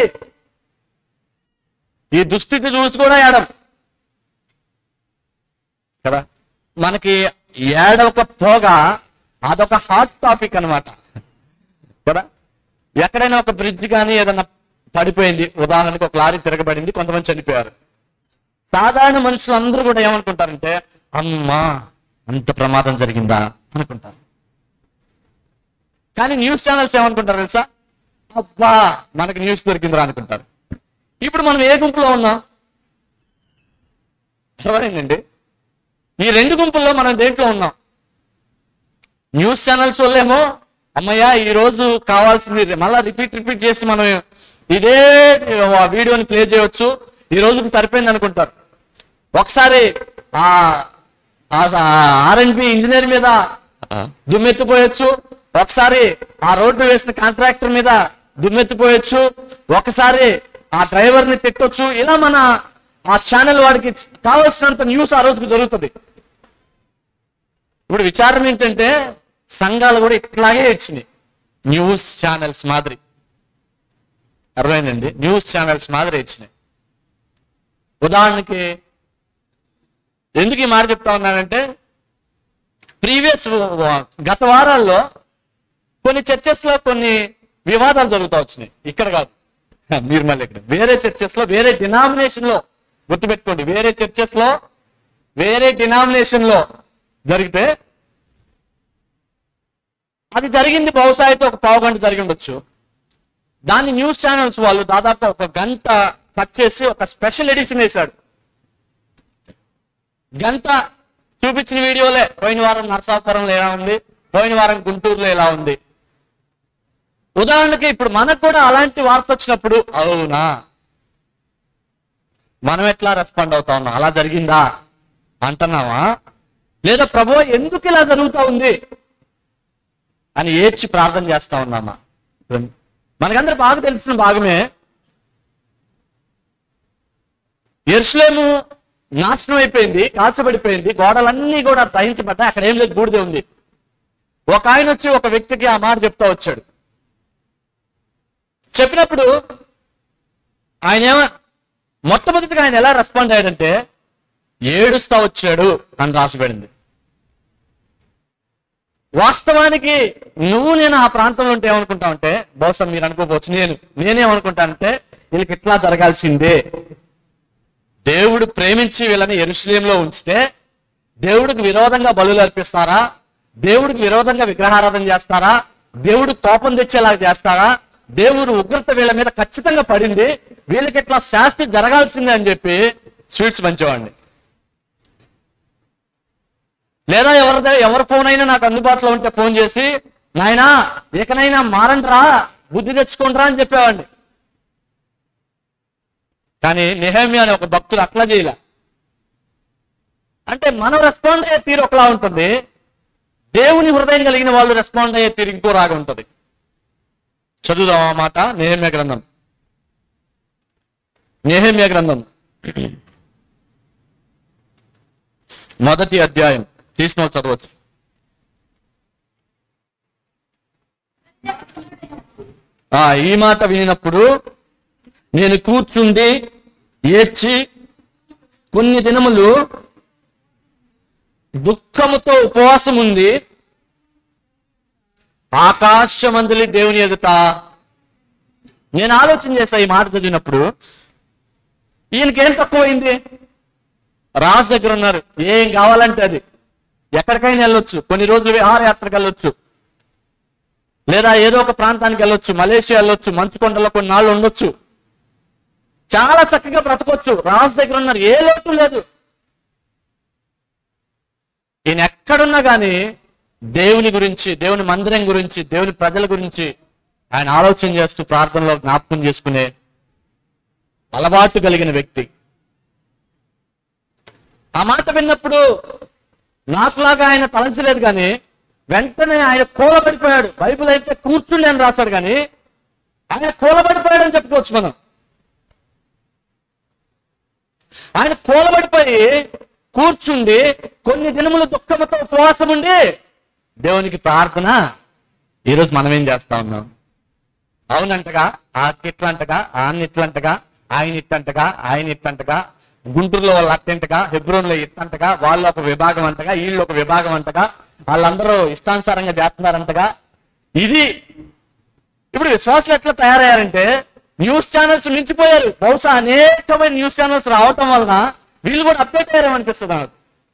ఈ దుస్థితి చూసి కూడా ఏడం కదా. మనకి ఏడవక పోగా అదొక హాట్ టాపిక్ అనమాట కదా. ఎక్కడైనా ఒక బ్రిడ్జ్ కానీ ఏదైనా పడిపోయింది, ఉదాహరణకు ఒక లారీ తిరగబడింది, కొంతమంది చనిపోయారు. సాధారణ మనుషులు అందరూ కూడా ఏమనుకుంటారంటే అమ్మా అంత ప్రమాదం జరిగిందా అనుకుంటారు. కానీ న్యూస్ ఛానల్స్ ఏమనుకుంటారు తెలుసా? అబ్బా మనకి న్యూస్ దొరికిందిరా అనుకుంటారు. ఇప్పుడు మనం ఏ గుంపులో ఉన్నాం? ఎవరైందండి? ఈ రెండు గుంపుల్లో మనం దేంట్లో ఉన్నాం? న్యూస్ ఛానల్స్ వాళ్ళేమో అమ్మయ్య ఈ రోజు కావాల్సింది మళ్ళా రిపీట్ రిపీట్ చేసి మనం ఇదే వీడియోని ప్లే చేయవచ్చు, ఈ రోజుకి సరిపోయింది అనుకుంటారు. ఒకసారి ఆ ఆర్ఎండ్బి ఇంజనీర్ మీద దుమ్మెత్తిపోయొచ్చు, ఒకసారి ఆ రోడ్డు వేసిన కాంట్రాక్టర్ మీద దుమ్మెత్తిపోయొచ్చు, ఒకసారి ఆ డ్రైవర్ ని తిట్టొచ్చు. ఇలా మన ఆ ఛానల్ వాడికి కావాల్సినంత న్యూస్ ఆ రోజుకి జరుగుతుంది. ఇప్పుడు విచారం ఏంటంటే సంఘాలు కూడా ఇట్లాగే ఇచ్చినాయి, న్యూస్ ఛానల్స్ మాదిరి. అర్థమైందండి? న్యూస్ ఛానల్స్ మాదిరి ఇచ్చినాయి. ఉదాహరణకి ఎందుకు ఈ మాట చెప్తా ఉన్నానంటే, ప్రీవియస్ గత వారాల్లో కొన్ని చర్చెస్ లో కొన్ని వివాదాలు జరుగుతూ వచ్చినాయి. ఇక్కడ కాదు, మీరు మళ్ళీ ఇక్కడ వేరే చర్చెస్ లో, వేరే డినామినేషన్ లో, గుర్తుపెట్టుకోండి, వేరే చర్చెస్ లో వేరే డినామినేషన్ లో జరిగితే అది జరిగింది బహుశా అయితే ఒక పావు గంట జరిగి ఉండొచ్చు. దాన్ని న్యూస్ ఛానల్స్ వాళ్ళు దాదాపు ఒక గంట కట్ చేసి ఒక స్పెషల్ ఎడిషన్ వేశాడు. గంట చూపించిన వీడియోలే పోయిన వారం నరసాపురంలో ఎలా ఉంది, పోయిన వారం గుంటూరులో ఎలా ఉంది. ఉదాహరణకి ఇప్పుడు మనకు కూడా అలాంటి వార్త వచ్చినప్పుడు అవునా మనం ఎట్లా రెస్పాండ్ అవుతా ఉన్నాం? అలా జరిగిందా అంటున్నావా, లేదా ప్రభువా ఎందుకు ఇలా జరుగుతూ ఉంది అని ఏడ్చి ప్రార్థన చేస్తా ఉన్నామా? మనకందరూ బాగా తెలిసిన భాగమే, యెరూషలేము నాశనం అయిపోయింది, కాల్చబడిపోయింది, గోడలన్నీ కూడా దహించబడ్డాయి, అక్కడ ఏం లేదు, బూడిదే ఉంది. ఒక ఆయన వచ్చి ఒక వ్యక్తికి ఆ మాట చెప్తా వచ్చాడు. చెప్పినప్పుడు ఆయన ఏమో మొట్టమొదటిగా ఆయన ఎలా రెస్పాండ్ అయ్యాడంటే ఏడుస్తా వచ్చాడు అని రాసిపడింది. వాస్తవానికి నువ్వు నేను ఆ ప్రాంతంలో ఉంటే ఏమనుకుంటావంటే, బహుశా మీరు అనుకోవచ్చు, నేను నేనేమనుకుంటానంటే వీళ్ళకి ఇట్లా జరగాల్సిందే. దేవుడు ప్రేమించి వీళ్ళని యెరూషలేములో ఉంచితే దేవుడికి విరోధంగా బలులు అర్పిస్తారా? దేవుడికి విరోధంగా విగ్రహారాధన చేస్తారా? దేవుడు కోపం తెచ్చేలా చేస్తారా? దేవుడు ఉగ్రత వీళ్ళ మీద ఖచ్చితంగా పడింది, వీళ్ళకి ఇట్లా శాస్తి జరగాల్సిందే అని చెప్పి స్వీట్స్ పంచేవాడిని. లేదా ఎవరిదే ఎవరి ఫోన్ అయినా నాకు అందుబాటులో ఉంటే ఫోన్ చేసి, నాయనా ఇకనైనా మారండిరా, బుద్ధి తెచ్చుకోండిరా అని చెప్పేవాడిని. కానీ నెహెమ్యా అనే ఒక భక్తుడు అట్లా చేయలే. అంటే మనం రెస్పాండ్ అయ్యే తీరు ఒకలా ఉంటుంది, దేవుని హృదయం కలిగిన వాళ్ళు రెస్పాండ్ అయ్యే తీరు ఇంకో రాగా ఉంటుంది. చదువుదాం ఆ మాట. నెహెమ్యా గ్రంథం, నెహెమ్యా గ్రంథం మొదటి అధ్యాయం తీసిన వాళ్ళు చదవచ్చు. ఆ ఈ మాట వినినప్పుడు నేను కూర్చుండి ఏడ్చి కొన్ని దినములు దుఃఖముతో ఉపవాసం ఉంది ఆకాశమందలి దేవుని ఎదుట. నేను ఆలోచన చేశా ఈ మాట చదివినప్పుడు, ఈయనకేం తక్కువైంది? రాజు దగ్గర ఉన్నారు, ఏం కావాలంటే అది, ఎక్కడికైనా వెళ్ళొచ్చు, కొన్ని రోజులు విహారయాత్రకు వెళ్ళొచ్చు, లేదా ఏదో ఒక ప్రాంతానికి వెళ్ళొచ్చు, మలేషియా వెళ్ళొచ్చు, మంచు కొండలో కొన్ని నాళ్ళు ఉండొచ్చు, చాలా చక్కగా బ్రతకొచ్చు. రాజు దగ్గర ఉన్నారు, ఏ లోటు లేదు. ఈయన ఎక్కడున్నా కానీ దేవుని గురించి, దేవుని మందిరం గురించి, దేవుని ప్రజల గురించి ఆయన ఆలోచన చేస్తూ ప్రార్థనలో జ్ఞాపకం చేసుకునే అలవాటు కలిగిన వ్యక్తి. ఆ మాట విన్నప్పుడు నాకులాగా ఆయన తలంచలేదు, కానీ వెంటనే ఆయన కూలబడిపోయాడు. బైబిల్ అయితే కూర్చుండి అని రాశాడు, కానీ ఆయన కూలబడిపోయాడని చెప్పుకోవచ్చు మనం. ఆయన కూలబడిపోయి కూర్చుండి కొన్ని దినములు దుఃఖముతో ఉపవాసం ఉండి దేవునికి ప్రార్థన. ఈరోజు మనం ఏం చేస్తా ఉన్నాం? అవునంటగా, ఆ ఇట్లంటగా, ఆయన ఇట్లంటగా, ఆయన ఇట్టంటగా, ఆయన ఇట్టంటగా, గుంటూరులో వాళ్ళు అట్టంటగా, హెబ్రోన్లో ఇట్టంటగా, వాళ్ళు ఒక విభాగం అంటగా, వీళ్ళు ఒక విభాగం అంటగా, వాళ్ళందరూ ఇష్టానుసారంగా చేస్తున్నారంటగా. ఇది ఇప్పుడు విశ్వాసులు ఎట్లా తయారయ్యారంటే న్యూస్ ఛానల్స్ మించిపోయారు. బహుశా అనేకమైన న్యూస్ ఛానల్స్ రావటం వలన వీళ్ళు కూడా అప్డేట్ అయ్యారనిపిస్తుంది నాకు.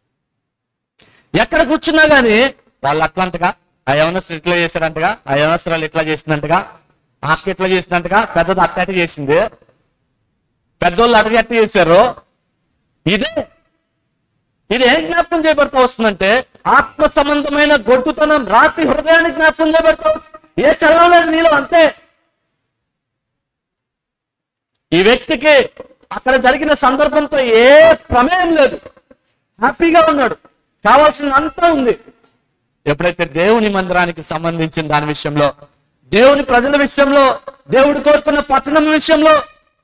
ఎక్కడ కూర్చున్నా కానీ వాళ్ళు అట్లంటగా, ఆ యవనస్తులు ఇట్లా చేశారంటగా, ఆ యవనస్తురాలు ఇట్లా చేసిందంటగా, ఆ అక్క ఇట్లా చేసిందంటగా, పెద్దది అట్ట అట్ట చేసింది, పెద్దోళ్ళు అట్ట అట్ట చేశారు. ఇదే ఇది ఏం జ్ఞాపకం చేయబడతా వస్తుందంటే ఆత్మ సంబంధమైన గొడ్డుతనం రాత్రి హృదయానికి జ్ఞాపకం చేయబడతా వస్తుంది. ఏ చల్లలేదు నీలో, అంతే. ఈ వ్యక్తికి అక్కడ జరిగిన సందర్భంతో ఏ ప్రమేయం లేదు, హ్యాపీగా ఉన్నాడు, కావాల్సిన అంతా ఉంది. ఎప్పుడైతే దేవుని మందిరానికి సంబంధించిన దాని విషయంలో, దేవుని ప్రజల విషయంలో, దేవుడు కోరుకున్న పట్టణం విషయంలో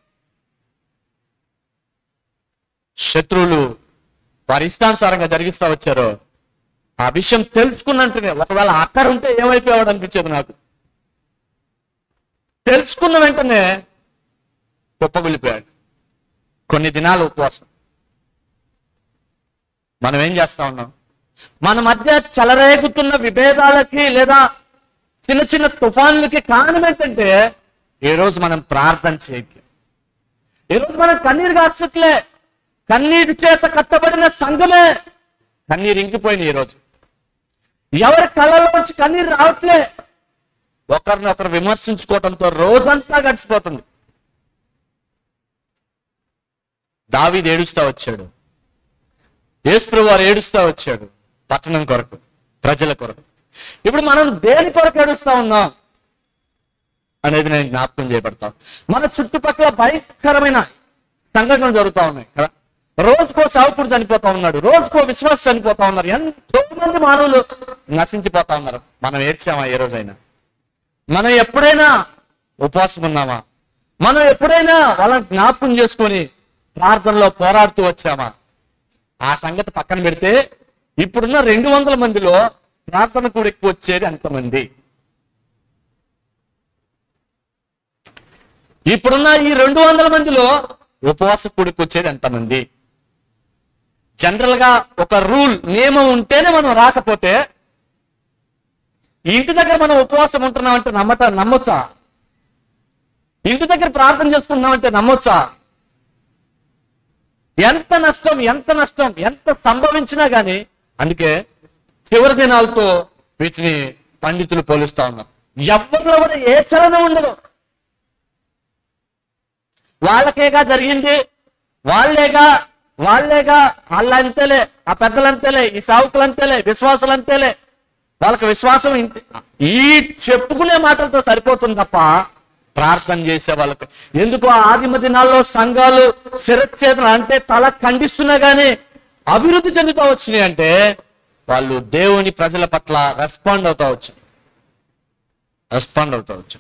శత్రువులు వారి ఇష్టానుసారంగా జరిగిస్తా వచ్చారో, ఆ విషయం తెలుసుకున్నట్టునే ఒకవేళ అక్కడ ఉంటే ఏమైపోయాడు అనిపించేది నాకు. తెలుసుకున్న వెంటనే కుప్పగొలిపోయాడు. కొన్ని దినాలు ఉపవాసం. మనం ఏం చేస్తా ఉన్నాం? మన మధ్య చెలరేగుతున్న విభేదాలకి లేదా చిన్న చిన్న తుఫాన్లకి కారణం ఏంటంటే ఈ రోజు మనం ప్రార్థన చేయకి, ఈ రోజు మనం కన్నీరు కార్చట్లే. కన్నీటి చేత కట్టబడిన సంఘమే కన్నీరు ఇంకిపోయింది. ఈరోజు ఎవరి కళ్ళలోంచి కన్నీరు రావట్లే. ఒకరిని ఒకరు విమర్శించుకోవడంతో రోజంతా గడిచిపోతుంది. దావీదు ఏడుస్తా వచ్చాడు, యేసుప్రభువు వారు ఏడుస్తా వచ్చాడు పట్టణం కొరకు, ప్రజల కొరకు. ఇప్పుడు మనం దేని కొరకు ఏడుస్తా ఉన్నాం అనేది నేను జ్ఞాపకం చేయబడతాం. మన చుట్టుపక్కల భయంకరమైన సంఘటనలు జరుగుతూ ఉన్నాయి కదా. రోజుకో సావుకుడు చనిపోతా ఉన్నాడు, రోజుకో విశ్వాసం చనిపోతా ఉన్నారు, ఎంతో మంది మానవులు నశించిపోతా ఉన్నారు. మనం ఏడ్చామా ఏ రోజైనా? మనం ఎప్పుడైనా ఉపవాసం ఉన్నామా? మనం ఎప్పుడైనా వాళ్ళని జ్ఞాపకం చేసుకొని ప్రార్థనలో పోరాడుతూ వచ్చామా? ఆ సంగతి పక్కన పెడితే ఇప్పుడున్న రెండు వందల మందిలో ప్రార్థన కూడా ఎక్కువ వచ్చేది ఎంతమంది? ఇప్పుడున్న ఈ రెండు వందల మందిలో ఉపవాస కూడికి వచ్చేది ఎంతమంది? జనరల్ గా ఒక రూల్, నియమం ఉంటేనే మనం రాకపోతే, ఇంటి దగ్గర మనం ఉపవాసం ఉంటున్నామంటే నమ్మట నమ్మొచ్చా? ఇంటి దగ్గర ప్రార్థన చేసుకుంటున్నామంటే నమ్మొచ్చా? ఎంత నష్టం, ఎంత నష్టం, ఎంత సంభవించినా గానీ. అందుకే చివరి దినాలతో వీటిని పండితులు పోలుస్తా ఉన్నారు. ఎవరిలో కూడా ఏ చలనం ఉండదు. వాళ్ళకేగా జరిగింది, వాళ్ళేగా వాళ్ళేగా వాళ్ళంతేలే, ఆ పెద్దలంతేలే, ఈ సావుకులంతేలే, విశ్వాసులంతేలే, వాళ్ళకి విశ్వాసం ఇంతే. ఈ చెప్పుకునే మాటలతో సరిపోతుంది తప్ప ప్రార్థన చేసే వాళ్ళకి ఎందుకు? ఆదిమ దినాల్లో సంఘాలు శిరచ్ఛేదన అంటే తల ఖండిస్తున్నా గానీ అభివృద్ధి చెందుతూ వచ్చినాయి అంటే వాళ్ళు దేవుని ప్రజల పట్ల రెస్పాండ్ అవుతా వచ్చారు, రెస్పాండ్ అవుతా వచ్చారు,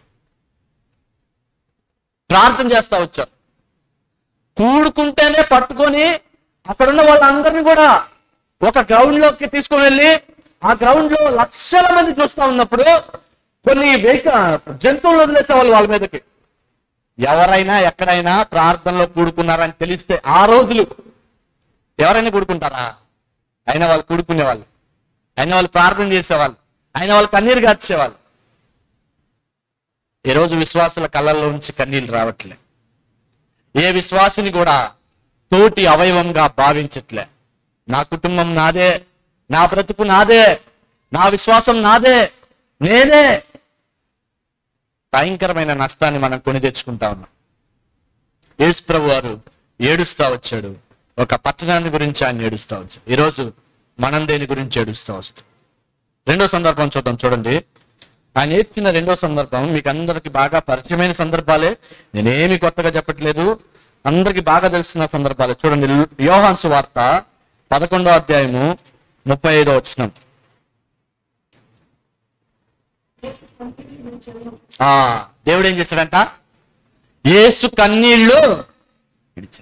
ప్రార్థన చేస్తా వచ్చారు. కూడుకుంటేనే పట్టుకొని అక్కడున్న వాళ్ళందరినీ కూడా ఒక గ్రౌండ్ లోకి తీసుకుని వెళ్ళి ఆ గ్రౌండ్ లో లక్షల మంది చూస్తా ఉన్నప్పుడు కొన్ని వెహిక జంతువులు వదిలేసేవాళ్ళు వాళ్ళ మీదకి. ఎవరైనా ఎక్కడైనా ప్రార్థనలో కూడుకున్నారని తెలిస్తే ఆ రోజులు ఎవరైనా కూడుకుంటారా? అయినా వాళ్ళు కూడుకునేవాళ్ళు, అయినా వాళ్ళు ప్రార్థన చేసేవాళ్ళు, అయినా వాళ్ళు కన్నీరు గార్చేవాళ్ళు. ఈరోజు విశ్వాసుల కళ్ళల్లోంచి కన్నీళ్ళు రావట్లే. ఏ విశ్వాసిని కూడా తోటి అవయవంగా భావించట్లే. నా కుటుంబం నాదే, నా బ్రతుకు నాదే, నా విశ్వాసం నాదే, నేనే. భయంకరమైన నష్టాన్ని మనం కొని తెచ్చుకుంటా ఉన్నాం. యేసు ప్రభు వారు ఏడుస్తా వచ్చాడు. ఒక పట్టణాన్ని గురించి ఆయన ఏడుస్తా వచ్చాడు. ఈరోజు మనం దేని గురించి ఏడుస్తా వస్తాం? రెండో సందర్భం చూద్దాం. చూడండి, ఆయన ఏడ్చిన రెండో సందర్భం మీకు అందరికి బాగా పరిచయమైన సందర్భాలే, నేనేమి కొత్తగా చెప్పట్లేదు, అందరికి బాగా తెలిసిన సందర్భాలే. చూడండి, యోహాను సువార్త పదకొండో అధ్యాయము ముప్పై ఐదో వచనం. ఆ దేవుడు ఏం చేశాడంట? యేసు కన్నీళ్లు విడిచాడు.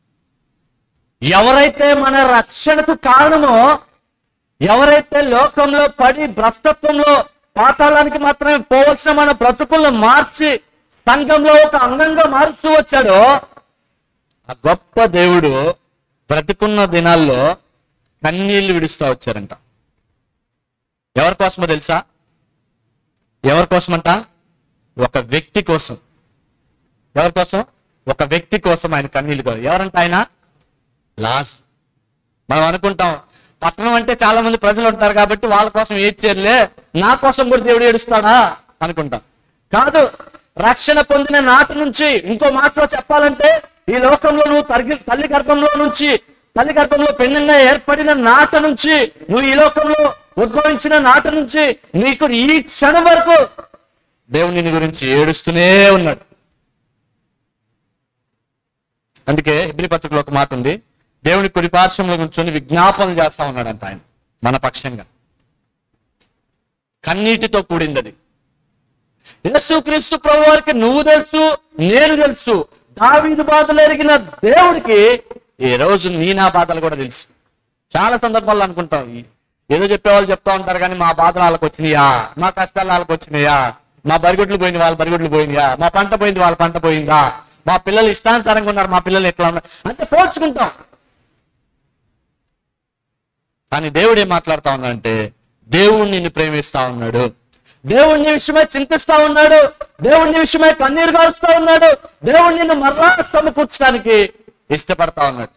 ఎవరైతే మన రక్షణకు కారణమో, ఎవరైతే లోకంలో పడి భ్రష్టత్వంలో పాతాళానికి మాత్రమే పోవలసిన మన బ్రతుకులను మార్చి సంఘంలో ఒక అంగంగా మారుస్తూ వచ్చాడో, ఆ గొప్ప దేవుడు బ్రతుకున్న దినాల్లో కన్నీళ్లు విడుస్తూ వచ్చారంట. ఎవరి కోసమో తెలుసా? ఎవరి కోసమంట? ఒక వ్యక్తి కోసం. ఎవరి కోసం? ఒక వ్యక్తి కోసం ఆయన కన్నీళ్లు కోరు. ఎవరంట ఆయన? లాజరు. మనం అనుకుంటాం పట్టణం అంటే చాలా మంది ప్రజలు ఉంటారు కాబట్టి వాళ్ళ కోసం ఏడ్చేర్లే, నా కోసం కూడా దేవుడు ఏడుస్తాడా అనుకుంటాం. కాదు, రక్షణ పొందిన నాటి నుంచి, ఇంకో మాటలో చెప్పాలంటే ఈ లోకంలో నువ్వు తల్లి తల్లి గర్భంలో నుంచి, తల్లి గర్భంలో పిండంగా ఏర్పడిన నాట నుంచి, నువ్వు ఈ లోకంలో ఉద్భవించిన నాట నుంచి నీకు ఈ క్షణం వరకు దేవుని గురించి ఏడుస్తూనే ఉన్నాడు. అందుకే హెబ్రీ పత్రికలో ఒక మాట ఉంది, దేవుని కుడి పార్శ్వంలో కూర్చొని విజ్ఞాపనలు చేస్తా ఉన్నాడంట ఆయన మన పక్షంగా. కన్నీటితో కూడింది అది. యేసుక్రీస్తు ప్రభు వారికి నువ్వు తెలుసు, నేను తెలుసు. దావీదు బాధలు ఎరిగిన దేవుడికి ఈ రోజు నీ నా బాధలు కూడా తెలుసు. చాలా సందర్భాల్లో అనుకుంటాం, ఏదో చెప్పేవాళ్ళు చెప్తా ఉంటారు కానీ మా బాధలు వాళ్ళకి వచ్చినాయా, మా కష్టాలు వాళ్ళకి వచ్చినాయా, మా బరిగొడ్లు పోయింది వాళ్ళ బరిగొడ్లు పోయినాయా, మా పంట పోయింది వాళ్ళ పంట పోయిందా, మా పిల్లలు ఇష్టానుసారంగా ఉన్నారు, మా పిల్లలు ఎట్లా ఉన్నారు అంటే పోల్చుకుంటాం. కానీ దేవుడు ఏం మాట్లాడుతా ఉన్నాడంటే, దేవుడు నిన్ను ప్రేమిస్తా ఉన్నాడు, దేవుడిని విషయమై చింతిస్తా ఉన్నాడు, దేవుడిని విషయమై కన్నీరు కాల్చుతా ఉన్నాడు, దేవుడు నిన్ను మరలా సమకూర్చడానికి ఇష్టపడతా ఉన్నాడు.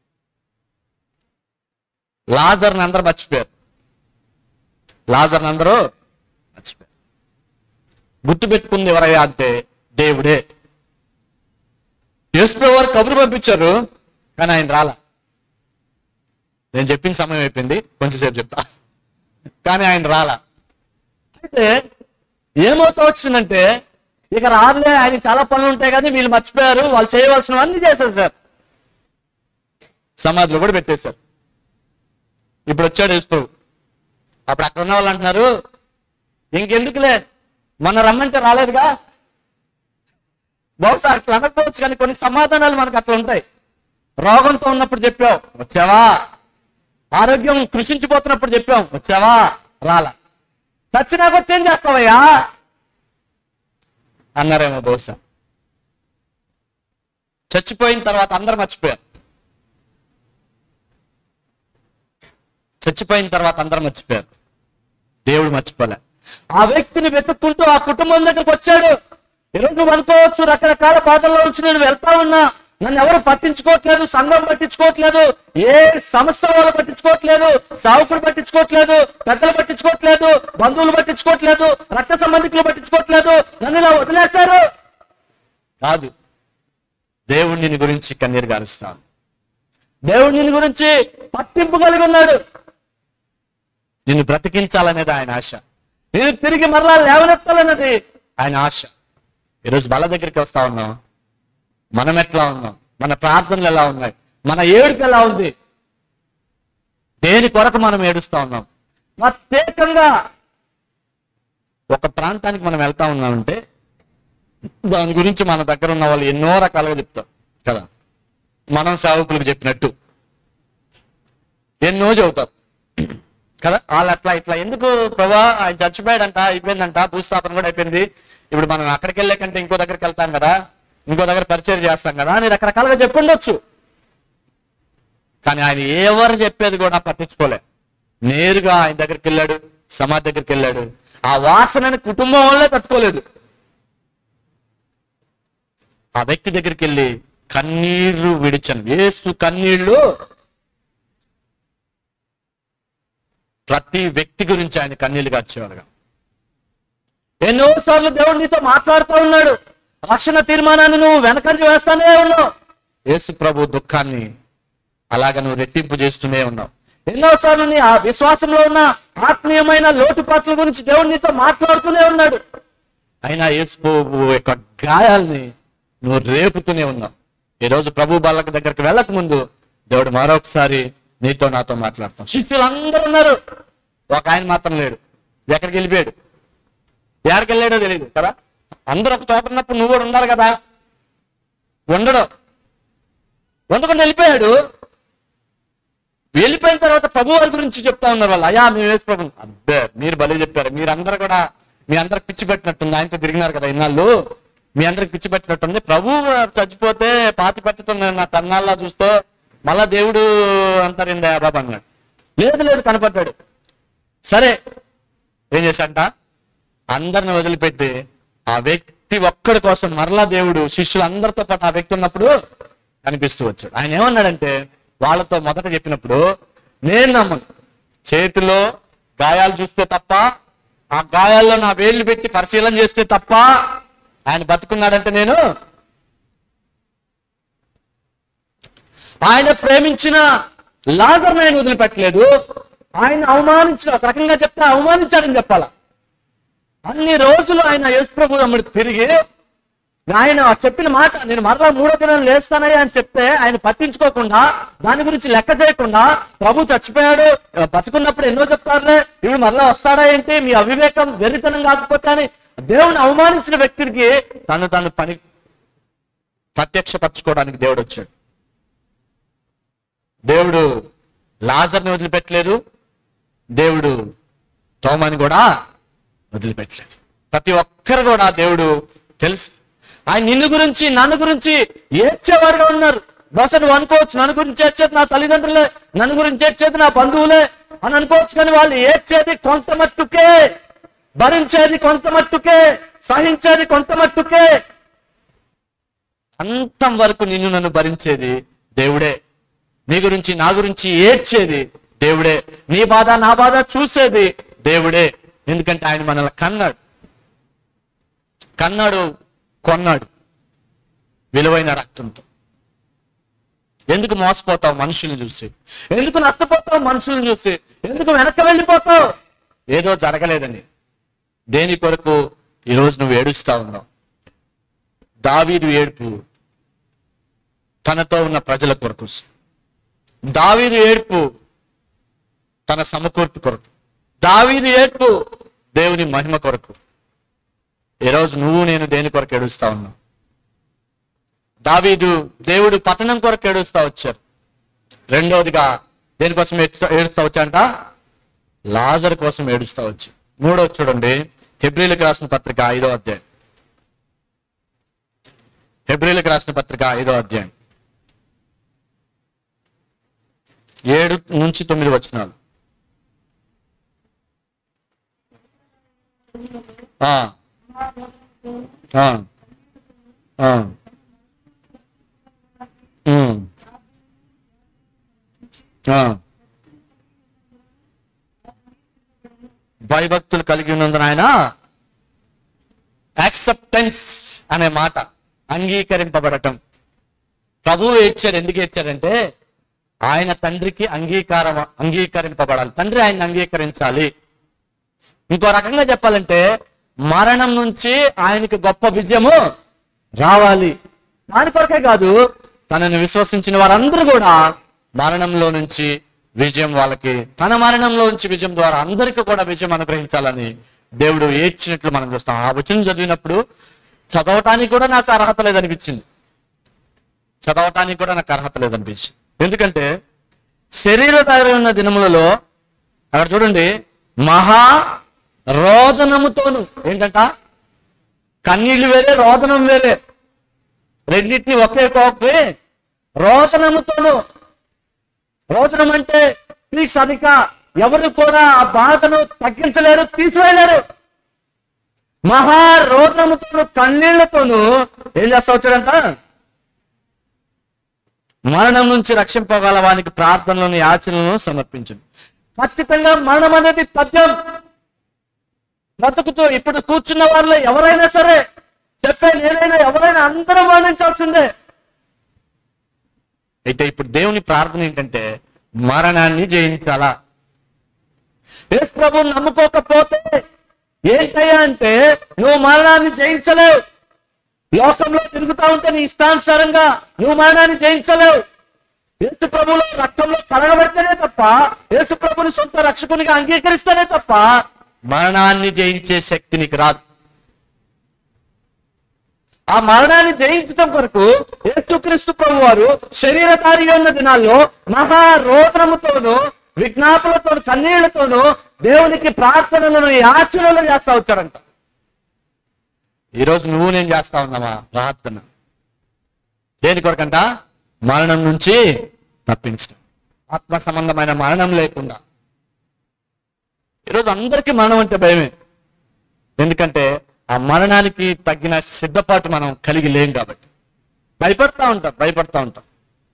లాజర్ని అందరూ మర్చిపోయారు. లాజర్ని అందరూ మర్చిపోయారు. గుర్తు పెట్టుకుంది ఎవరయ్యా అంటే దేవుడే. యేసు ప్రభువు వారు కబురు పంపించారు కానీ ఆయన రాలా. నేను చెప్పిన సమయం అయిపోయింది, కొంచెంసేపు చెప్తా. కానీ ఆయన రాలా. అయితే ఏమవుతా వచ్చిందంటే, ఇక రాలే, ఆయన చాలా పనులు ఉంటాయి కానీ వీళ్ళు మర్చిపోయారు, వాళ్ళు చేయవలసినవన్నీ చేశారు సార్. సమాధిలో కూడా పెట్టేశారు. ఇప్పుడు వచ్చాడు యేసు ప్రభు. అప్పుడు అక్కడ ఉన్న వాళ్ళు అంటున్నారు, ఇంకెందుకులే మొన్న రమ్మంటే రాలేదుగా. బహుశా అట్లా అనకపోవచ్చు కానీ కొన్ని సమాధానాలు మనకు అట్లా ఉంటాయి. రోగంతో ఉన్నప్పుడు చెప్పావు, వచ్చావా? ఆరోగ్యం కృషించిపోతున్నప్పుడు చెప్పాం, వచ్చావా? రాలా. చచ్చినాక వచ్చేం చేస్తావయ్యా అన్నారేమో బహుశా. చచ్చిపోయిన తర్వాత అందరు మర్చిపోయారు. చచ్చిపోయిన తర్వాత అందరూ మర్చిపోయారు, దేవుడు మర్చిపోలే. ఆ వ్యక్తిని వెతుక్కుంటూ ఆ కుటుంబం దగ్గరకు వచ్చాడు. ఈరోజు నువ్వు అనుకోవచ్చు, రకరకాల బాధల్లో నుంచి నేను వెళ్తా ఉన్నా, నన్ను ఎవరు పట్టించుకోవట్లేదు, సంఘం పట్టించుకోవట్లేదు, ఏ సంస్థ వాళ్ళు పట్టించుకోవట్లేదు, సావుకులు పట్టించుకోవట్లేదు, పెద్దలు పట్టించుకోవట్లేదు, బంధువులు పట్టించుకోవట్లేదు, రక్త సంబంధికులు పట్టించుకోవట్లేదు, నన్ను ఇలా వదిలేస్తారు. కాదు, దేవుడు నిన్ను గురించి కన్నీరు గారుస్తాను. దేవుడు నిన్ను గురించి పట్టింపు కలిగి ఉన్నాడు. నిన్ను బ్రతికించాలనేది ఆయన ఆశ, నేను తిరిగి మరలా లేవనెత్తాలన్నది ఆయన ఆశ. ఈరోజు బల దగ్గరికి వస్తా ఉన్నాం, మనం ఎట్లా ఉన్నాం, మన ప్రార్థనలు ఎలా ఉన్నాయి, మన ఏడుపు ఎలా ఉంది, దేని కొరకు మనం ఏడుస్తా ఉన్నాం. ప్రత్యేకంగా ఒక ప్రాంతానికి మనం వెళ్తా ఉన్నామంటే దాని గురించి మన దగ్గర ఉన్న వాళ్ళు ఎన్నో రకాలుగా చెప్తారు కదా, మనం సేవకులకు చెప్పినట్టు. ఎన్నో చెబుతారు కదా. వాళ్ళు అట్లా ఇట్లా ఎందుకు ప్రభా ఆయన చచ్చిపోయాడంట, అయిపోయిందంట, భూస్థాపన కూడా అయిపోయింది, ఇప్పుడు మనం అక్కడికి వెళ్ళే కంటే ఇంకో దగ్గరికి వెళ్తాం కదా, ఇంకో దగ్గర పరిచయం చేస్తాం కదా అని రకరకాలుగా చెప్పుండొచ్చు. కానీ ఆయన ఎవరు చెప్పేది కూడా పట్టించుకోలే. నేరుగా ఆయన దగ్గరికి వెళ్ళాడు, సమాధి దగ్గరికి వెళ్ళాడు. ఆ వాసనని కుటుంబం వల్లే తట్టుకోలేదు. ఆ వ్యక్తి దగ్గరికి వెళ్ళి కన్నీళ్లు విడిచాను. యేసు కన్నీళ్లు ప్రతి వ్యక్తి గురించి ఆయన కన్నీళ్లు కార్చేవాడుగా. ఎన్నోసార్లు దేవుడు నీతో మాట్లాడుతూ ఉన్నాడు. రక్షణ తీర్మానాన్ని నువ్వు వెనకంజ వేస్తానే ఉన్నావు. యేసు ప్రభు దుఃఖాన్ని అలాగ నువ్వు రెట్టింపు చేస్తూనే ఉన్నావు. ఎన్నోసార్లు నీ ఆ విశ్వాసంలో ఉన్న ఆత్మీయమైన లోటుపాట్ల గురించి దేవుడు నీతో మాట్లాడుతూనే ఉన్నాడు. అయినా యేసు ప్రభు యొక్క గాయాల్ని నువ్వు రేపుతూనే ఉన్నావు. ఈరోజు ప్రభు బాలక దగ్గరికి వెళ్ళక ముందు దేవుడు మరొకసారి నీతో నాతో మాట్లాడతాం. శిష్యులు అందరూ ఉన్నారు, ఒక ఆయన మాత్రం లేడు. ఎక్కడికి వెళ్ళిపోయాడు, ఎక్కడికి వెళ్ళాడో తెలియదు కదా. అందరూ ఒక తోట ఉన్నప్పుడు నువ్వు కూడా ఉండాలి కదా. ఉండడు, ఉండకుండా వెళ్ళిపోయాడు. వెళ్ళిపోయిన తర్వాత ప్రభు వారి గురించి చెప్తా ఉన్నారు వాళ్ళు. అయ్యా మేము యేసు ప్రభు. అబ్బే మీరు భలే చెప్పారు, మీరందరూ కూడా మీ అందరికి పిచ్చి పెట్టినట్టుంది, ఆయనతో తిరిగినారు కదా ఇన్నాళ్ళు, మీ అందరికి పిచ్చి పెట్టినట్టుంది. ప్రభు చచ్చిపోతే పాతి పెట్టడం నా కన్నాళ్ళ చూస్తే మళ్ళా దేవుడు అంటారిందా బాబా అన్నాడు. లేదు లేదు కనపడ్డాడు. సరే ఏం చేశాంట, అందరిని వదిలిపెట్టి ఆ వ్యక్తి ఒక్కడి కోసం మరలా దేవుడు శిష్యులు అందరితో పాటు ఆ వ్యక్తి ఉన్నప్పుడు కనిపిస్తూ వచ్చాడు. ఆయన ఏమన్నాడంటే వాళ్ళతో మొదట చెప్పినప్పుడు, నేను నమ్మను, చేతిలో గాయాలు చూస్తే తప్ప, ఆ గాయాల్లో నా వేళ్ళు పెట్టి పరిశీలన చేస్తే తప్ప ఆయన బతుకున్నాడంటే నేను. ఆయన ప్రేమించిన లాజర్ని ఆయన వదిలిపెట్టలేదు. ఆయన అవమానించిన, ఒక రకంగా చెప్తే అవమానించాడని చెప్పాల. అన్ని రోజులు ఆయన యేసు ప్రభు అమ్మడు తిరిగి ఆయన చెప్పిన మాట, నేను మరలా మూడో దినం లేస్తానయ్యా అని చెప్తే ఆయన పట్టించుకోకుండా, దాని గురించి లెక్క చేయకుండా, ప్రభు చచ్చిపోయాడు, బతుకున్నప్పుడు ఎన్నో చెప్తారులే, ఇప్పుడు మరలా వస్తాడా ఏంటి, మీ అవివేకం వెర్రితనం కాకపోతే అని దేవుని అవమానించిన వ్యక్తికి తను తను పని ప్రత్యక్షపరచుకోవడానికి దేవుడు వచ్చాడు. దేవుడు లాజర్ని వదిలిపెట్టలేదు, దేవుడు తోమని కూడా వదిలిపెట్టలేదు. ప్రతి ఒక్కరు కూడా దేవుడు తెలుసు. ఆయన నిన్ను గురించి నన్ను గురించి ఏడ్చేవారుగా ఉన్నారు. బహుశా నువ్వు అనుకోవచ్చు, నన్ను గురించి ఏడ్చేది నా తల్లిదండ్రులే, నన్ను గురించి ఏడ్చేది నా బంధువులే అని అనుకోవచ్చు. కానీ వాళ్ళు ఏడ్చేది కొంత మట్టుకే, భరించేది కొంత మట్టుకే, సహించేది కొంత మట్టుకే. అంతం వరకు నిన్ను నన్ను భరించేది దేవుడే. నీ గురించి నా గురించి ఏడ్చేది దేవుడే. నీ బాధ నా బాధ చూసేది దేవుడే. ఎందుకంటే ఆయన మనల్ని కన్నాడు, కన్నాడు, కొన్నాడు విలువైన రక్తంతో. ఎందుకు మోసపోతావు మనుషుల్ని చూసి? ఎందుకు నష్టపోతావు మనుషుల్ని చూసి? ఎందుకు వెనక్కి వెళ్ళిపోతావు? ఏదో జరగలేదని. దేని కొరకు ఈరోజు నువ్వు ఏడుస్తా ఉన్నావు? దావీదు ఏడుపు తనతో ఉన్న ప్రజల కొరకు, దావీదు ఏడుపు తన సమకూర్పు కొరకు, దావీదు ఏడుపు దేవుని మహిమ కొరకు. ఈరోజు నువ్వు నేను దేని కొరకు ఏడుస్తా ఉన్నావు? దావీదు దేవుడు పతనం కొరకు ఏడుస్తా వచ్చారు. రెండవదిగా దేనికోసం ఏడుస్తా వచ్చాంట? లాజరు కోసం ఏడుస్తా వచ్చి. మూడో చూడండి, హెబ్రీలకు రాసిన పత్రిక ఐదో అధ్యాయం. హెబ్రీలకు రాసిన పత్రిక ఐదో అధ్యాయం ఏడు నుంచి తొమ్మిది వచనాలు. ఆ ఆ ఆ భయభక్తులు కలిగి ఉన్నందున ఆయన యాక్సెప్టెన్స్ అనే మాట, అంగీకరింపబడటం. ప్రభువు ఏడ్చారు. ఎందుకు ఏడ్చారంటే ఆయన తండ్రికి అంగీకారం అంగీకరింపబడాలి. తండ్రి ఆయన అంగీకరించాలి. ఇంకో రకంగా చెప్పాలంటే మరణం నుంచి ఆయనకి గొప్ప విజయము రావాలి. దాని కొరకే కాదు, తనను విశ్వసించిన వారందరూ కూడా మరణంలో నుంచి విజయం, వాళ్ళకి తన మరణంలో నుంచి విజయం ద్వారా అందరికీ కూడా విజయం అనుగ్రహించాలని దేవుడు ఏడ్చినట్లు మనం చూస్తాం. ఆ వచనం చదివినప్పుడు చదవటానికి కూడా నాకు అర్హత లేదనిపించింది. చదవటానికి కూడా నాకు అర్హత లేదనిపించింది. ఎందుకంటే శరీరధారి ఉన్న దినములలో అక్కడ చూడండి, మహా రోదనముతోను, ఏంటంట, కన్నీళ్లు వేరే రోదనం వేరే, రెండింటిని ఒకే కోపే, రోదనముతోను. రోదనం అంటే పీక్స్ అధిక, ఎవరు కూడా ఆ బాధను తగ్గించలేరు, తీసివేయలేరు. మహా రోదనముతోను కన్నీళ్లతోను ఏం చేస్తా వచ్చాడంట, మరణం నుంచి రక్షింపగల వానికి ప్రార్థనలను యాచనలను సమర్పించు. ఖచ్చితంగా మరణం అనేది తథ్యం. బ్రతుకుతూ ఇప్పుడు కూర్చున్న వాళ్ళు ఎవరైనా సరే, చెప్పే నేనైనా ఎవరైనా అందరూ మరణించాల్సిందే. అయితే ఇప్పుడు దేవుని ప్రార్థన ఏంటంటే మరణాన్ని జయించాలా. యేసు ప్రభువుని నమ్ముకోకపోతే ఏంటయ్యా అంటే నువ్వు మరణాన్ని జయించలేవు. లోకంలో తిరుగుతా ఉంటే నీ ఇష్టానుసారంగా నువ్వు మరణాన్ని జయించలేవు. యేసు ప్రభువులో రక్తంలో కడగబడితేనే తప్ప, యేసు ప్రభుని సొంత రక్షకునిగా అంగీకరిస్తేనే తప్ప మరణాన్ని జయించే శక్తి నీకు రాదు. ఆ మరణాన్ని జయించడం కొరకు యేసుక్రీస్తు ప్రభు వారు శరీరధారిగా ఉన్న దినాల్లో మహారోదనముతోనూ విజ్ఞాపనలతో కన్నీళ్లతోనూ దేవునికి ప్రార్థనలను యాచనలు చేస్తా వచ్చారంట. ఈరోజు నువ్వు నేను చేస్తా ఉన్నావా ప్రార్థన? దేని కొరకంట? మరణం నుంచి తప్పించడం, ఆత్మ సంబంధమైన మరణం లేకుండా. ఈరోజు అందరికీ మరణం అంటే భయమే. ఎందుకంటే ఆ మరణానికి తగిన సిద్ధపాటు మనం కలిగి లేం కాబట్టి భయపడతా ఉంటాం భయపడతా ఉంటాం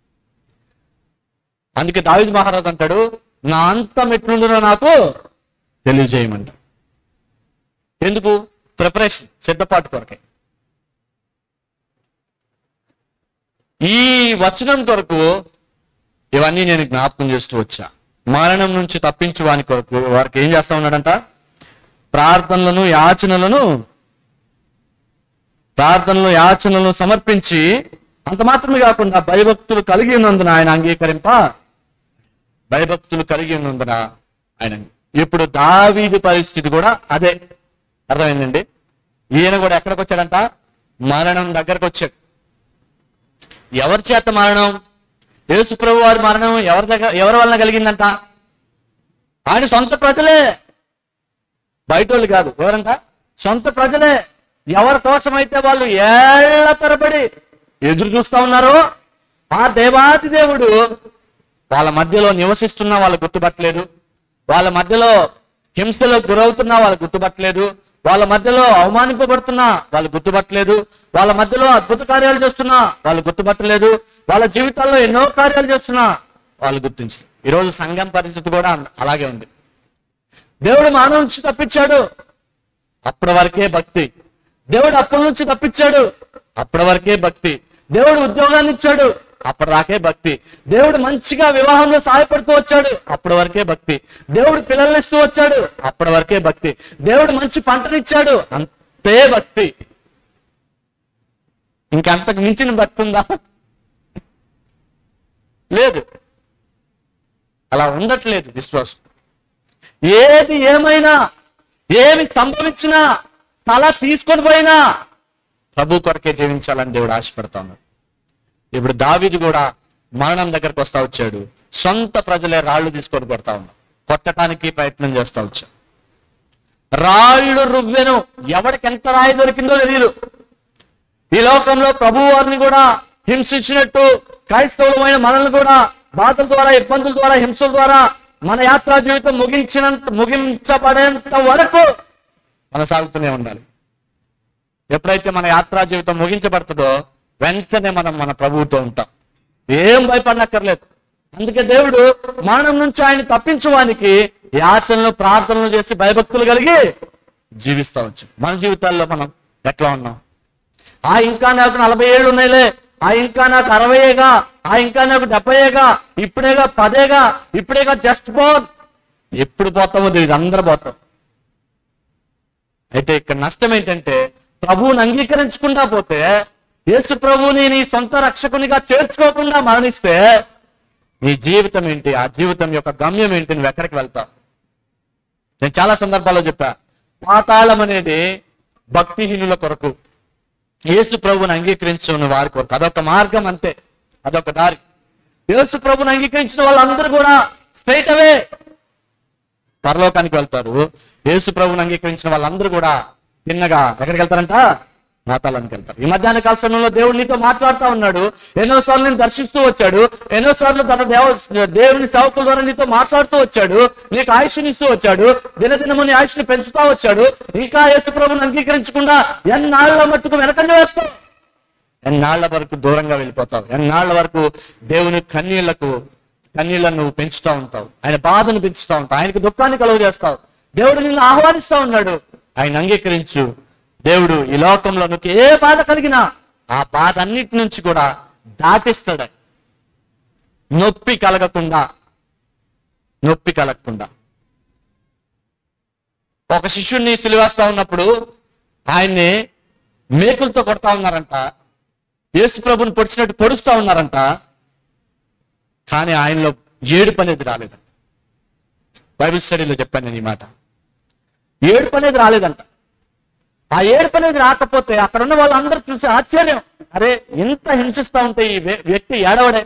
అందుకే దావీదు మహారాజు అంటాడు, నా అంతం ఎట్లుండునో నాకు తెలియజేయమంట. ఎందుకు? ప్రిపరేషన్, సిద్ధపాటు కొరకే. ఈ వచనం కొరకు ఇవన్నీ నేను జ్ఞాపకం చేస్తూ వచ్చా. మరణం నుంచి తప్పించు వాని కొరకు వారికి ఏం చేస్తా ఉన్నాడంట? ప్రార్థనలను యాచనలను ప్రార్థనలు యాచనలను సమర్పించి, అంత మాత్రమే కాకుండా భయభక్తులు కలిగి ఉన్నందున ఆయన అంగీకరింప భయభక్తులు కలిగి ఉన్నందున ఆయన. ఇప్పుడు దావీదు పరిస్థితి కూడా అదే. అర్థమైందండి? ఈయన కూడా ఎక్కడికి వచ్చాడంట? మరణం దగ్గరకు వచ్చాడు. ఎవరి చేత మరణం? యేసు ప్రభు వారి మరణం ఎవరి దగ్గర ఎవరి వలన కలిగిందంట? ఆయన సొంత ప్రజలే, బయటోళ్ళు కాదు. ఎవరంట? సొంత ప్రజలే. ఎవరి కోసమైతే వాళ్ళు ఏళ్ల తరబడి ఎదురు చూస్తా ఉన్నారో ఆ దేవాది దేవుడు వాళ్ళ మధ్యలో నివసిస్తున్నా వాళ్ళు గుర్తుపట్టలేదు, వాళ్ళ మధ్యలో హింసలకు గురవుతున్నా వాళ్ళు గుర్తుపట్టలేదు, వాళ్ళ మధ్యలో అవమానింపబడుతున్నా వాళ్ళు గుర్తుపట్టలేదు, వాళ్ళ మధ్యలో అద్భుత కార్యాలు చేస్తున్నా వాళ్ళు గుర్తుపట్టలేదు, వాళ్ళ జీవితాల్లో ఎన్నో కార్యాలు చేస్తున్నా వాళ్ళు గుర్తించలేదు. ఈరోజు సంఘం పరిస్థితి కూడా అలాగే ఉంది. దేవుడు మానవ నుంచి తప్పించాడు, అప్పటి వరకే భక్తి. దేవుడు అప్పటి నుంచి తప్పించాడు, అప్పటి వరకే భక్తి. దేవుడు ఉద్యోగాన్ని ఇచ్చాడు, అప్పటిదాకే భక్తి. దేవుడు మంచిగా వివాహంలో సహాయపడుతూ వచ్చాడు, అప్పటి వరకే భక్తి. దేవుడు పిల్లల్ని ఇస్తూ వచ్చాడు, అప్పటి వరకే భక్తి. దేవుడు మంచి పంటనిచ్చాడు, అంతే భక్తి. ఇంకంతకు మించిన భక్తి ఉందా? లేదు. అలా ఉండట్లేదు విశ్వాసం. ఏది ఏమైనా, ఏమి సంభవించినా, తల తీసుకొని పోయినా ప్రభు కొరకే జీవించాలని దేవుడు ఆశపడతా ఉన్నాడు. ఇప్పుడు దావీదు కూడా మరణం దగ్గరకు వస్తా వచ్చాడు. సొంత ప్రజలే రాళ్లు తీసుకొని కొడతా ఉన్నాడు, కొట్టడానికి ప్రయత్నం చేస్తా వచ్చాడు. రాళ్ళు రువ్వెను, ఎవరికి ఎంత రాయి దొరికిందో తెలియదు. ఈ లోకంలో ప్రభు వారిని కూడా హింసించినట్టు క్రైస్తవులమైన మనల్ని కూడా బాధల ద్వారా, ఇబ్బందుల ద్వారా, హింసల ద్వారా మన యాత్రా జీవితం ముగించినంత ముగించబడేంత వరకు కొనసాగుతూనే ఉండాలి. ఎప్పుడైతే మన యాత్రా జీవితం ముగించబడుతుందో వెంటనే మనం మన ప్రభువుతో ఉంటాం, ఏం భయపడనక్కర్లేదు. అందుకే దేవుడు మరణం నుంచి ఆయన తప్పించడానికి యాచనలు, ప్రార్థనలు చేసి భయభక్తులు కలిగి జీవిస్తా వచ్చు. మన జీవితాల్లో మనం ఎట్లా ఉన్నాం? ఆ ఇంకా నాకు నలభై ఏళ్ళు ఉన్నాయిలే, ఆ ఇంకా నాకు అరవైగా, ఆ ఇంకా నాకు డెబ్బైగా, ఇప్పుడేగా పదేగా, ఇప్పుడేగా జస్ట్ పో. ఎప్పుడు పోతామో తెలియదు, అందరూ పోతాం. అయితే ఇక్కడ నష్టం ఏంటంటే ప్రభువుని అంగీకరించకుండా పోతే, యేసు ప్రభువుని నీ సొంత రక్షకునిగా చేర్చుకోకుండా మరణిస్తే నీ జీవితం ఏంటి? ఆ జీవితం యొక్క గమ్యం ఏంటి? నువ్వు ఎక్కడికి వెళ్తావు? నేను చాలా సందర్భాల్లో చెప్పా, పాతాళం అనేది భక్తిహీనుల కొరకు, యేసు ప్రభువుని అంగీకరించుకున్న వారి కొరకు. అదొక మార్గం అంతే, అదొక దారి. యేసు ప్రభువుని అంగీకరించిన వాళ్ళందరూ కూడా స్ట్రైట్ అవే పరలోకానికి వెళ్తారు. యేసు ప్రభువుని అంగీకరించిన వాళ్ళందరూ కూడా తిన్నగా ఎక్కడికి వెళ్తారంట? పాతాళానికి వెళ్తారు. ఈ మధ్యాహ్న కాల సమయంలో దేవుడు నీతో మాట్లాడుతూ ఉన్నాడు. ఎన్నోసార్లు నేను దర్శిస్తూ వచ్చాడు. ఎన్నోసార్లు తన దేవ దేవుని సేవకుల ద్వారా నీతో మాట్లాడుతూ వచ్చాడు. నీకు ఆయుష్నిస్తూ వచ్చాడు. దినదినము నీ ఆయుష్ని పెంచుతా వచ్చాడు. ఇంకా యేసు ప్రభువుని అంగీకరించకుండా ఎన్నాళ్ళ మట్టుకు వెనకంగా వేస్తావు, ఎన్నాళ్ల వరకు దూరంగా వెళ్ళిపోతావు, ఎన్నాళ్ల వరకు దేవుని కన్నీళ్లకు కన్నీళ్లను నువ్వు పెంచుతూ ఉంటావు, ఆయన బాధను పెంచుతూ ఉంటావు, ఆయనకు దుఃఖాన్ని కలుగు చేస్తావు. దేవుడు నిన్ను ఆహ్వానిస్తూ ఉన్నాడు. ఆయన అంగీకరించు. దేవుడు ఈ లోకంలో నీకు ఏ బాధ కలిగినా ఆ బాధ అన్నిటి నుంచి కూడా దాటిస్తాడు. నొప్పి కలగకుండా నొప్పి కలగకుండా ఒక శిష్యుడిని సిలువేస్తా ఉన్నప్పుడు ఆయన్ని మేకులతో కొడతా ఉన్నారంట. యేసు ప్రభుని పొడిచినట్టు పొడుస్తా ఉన్నారంట. కానీ ఆయనలో ఏడుపు అనేది రాలేదంట. బైబిల్ స్టడీలో చెప్పాను నేను ఈ మాట. ఏడుపు అనేది రాలేదంట. ఆ ఏడుపు అనేది రాకపోతే అక్కడ ఉన్న వాళ్ళందరూ చూసి ఆశ్చర్యం, అరే ఇంత హింసిస్తా ఉంటే ఈ వ్యక్తి ఏడవడే.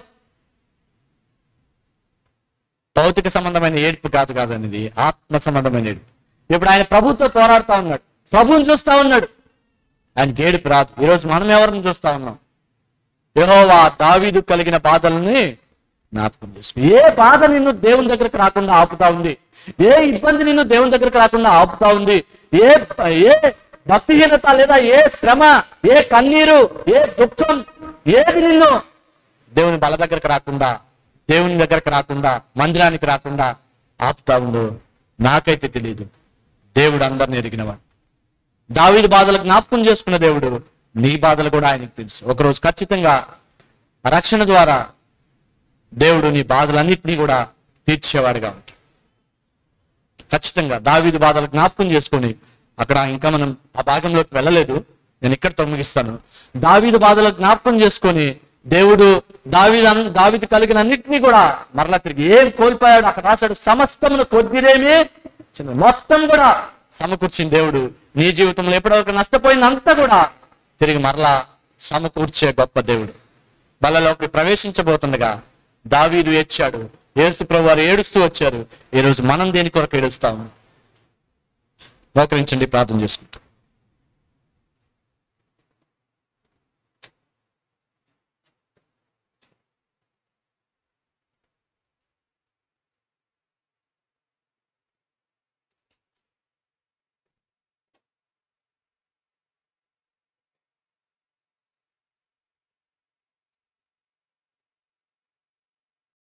భౌతిక సంబంధమైన ఏడుపు కాదు కాదు అనేది ఆత్మ సంబంధమైన ఏడుపు. ఇప్పుడు ఆయన ప్రభుతో పోరాడుతూ ఉన్నాడు, ప్రభువుని చూస్తా ఉన్నాడు. ఆయనకి ఏడుపు రాదు. ఈరోజు మనం ఎవరిని చూస్తా ఉన్నాం? యెహోవా దావీదు కలిగిన బాధల్ని జ్ఞాపకం చేసుకో. ఏ బాధ నిన్ను దేవుని దగ్గరకు రాకుండా ఆపుతా ఉంది? ఏ ఇబ్బంది నిన్ను దేవుని దగ్గరకు రాకుండా ఆపుతా ఉంది? ఏ ఏ భక్తిహీనత లేదా ఏ శ్రమ, ఏ కన్నీరు, ఏ దుఃఖం, ఏది నిన్ను దేవుని బల దగ్గరకు రాకుండా, దేవుని దగ్గరకు రాకుండా, మందిరానికి రాకుండా ఆపుతా ఉందో నాకైతే తెలియదు. దేవుడు అందరిని ఎరిగినవాడు. దావీదు బాధలు జ్ఞాపకం చేసుకున్న దేవుడు నీ బాధలు కూడా ఆయనకు తెలుసు. ఒకరోజు ఖచ్చితంగా రక్షణ ద్వారా దేవుడు నీ బాధలన్నింటినీ కూడా తీర్చేవాడుగా ఉంటాడు. ఖచ్చితంగా దావీదు బాధలు జ్ఞాపకం చేసుకొని, అక్కడ ఇంకా మనం ఆ భాగంలోకి వెళ్ళలేదు, నేను ఇక్కడితో ముగిస్తాను. దావీదు బాధలు జ్ఞాపకం చేసుకొని దేవుడు దావీదు దావీదు కలిగిన అన్నింటినీ కూడా మరలా తిరిగి ఏం కోల్పోయాడు అక్కడ రాశాడు, సమస్తమును కొద్దిరేమి మొత్తం కూడా సమకూర్చిన దేవుడు నీ జీవితంలో ఎప్పటివరకు నష్టపోయిందంతా కూడా తిరిగి మరలా సమకూర్చే గొప్ప దేవుడు. బలలోకి ప్రవేశించబోతుండగా దావీదు ఏడ్చాడు, యేసు ప్రభు వారు ఏడుస్తూ వచ్చారు. ఈరోజు మనం దేని కొరకు ఏడుస్తాము? మోకరించండి, ప్రార్థన చేసుకుంటాం.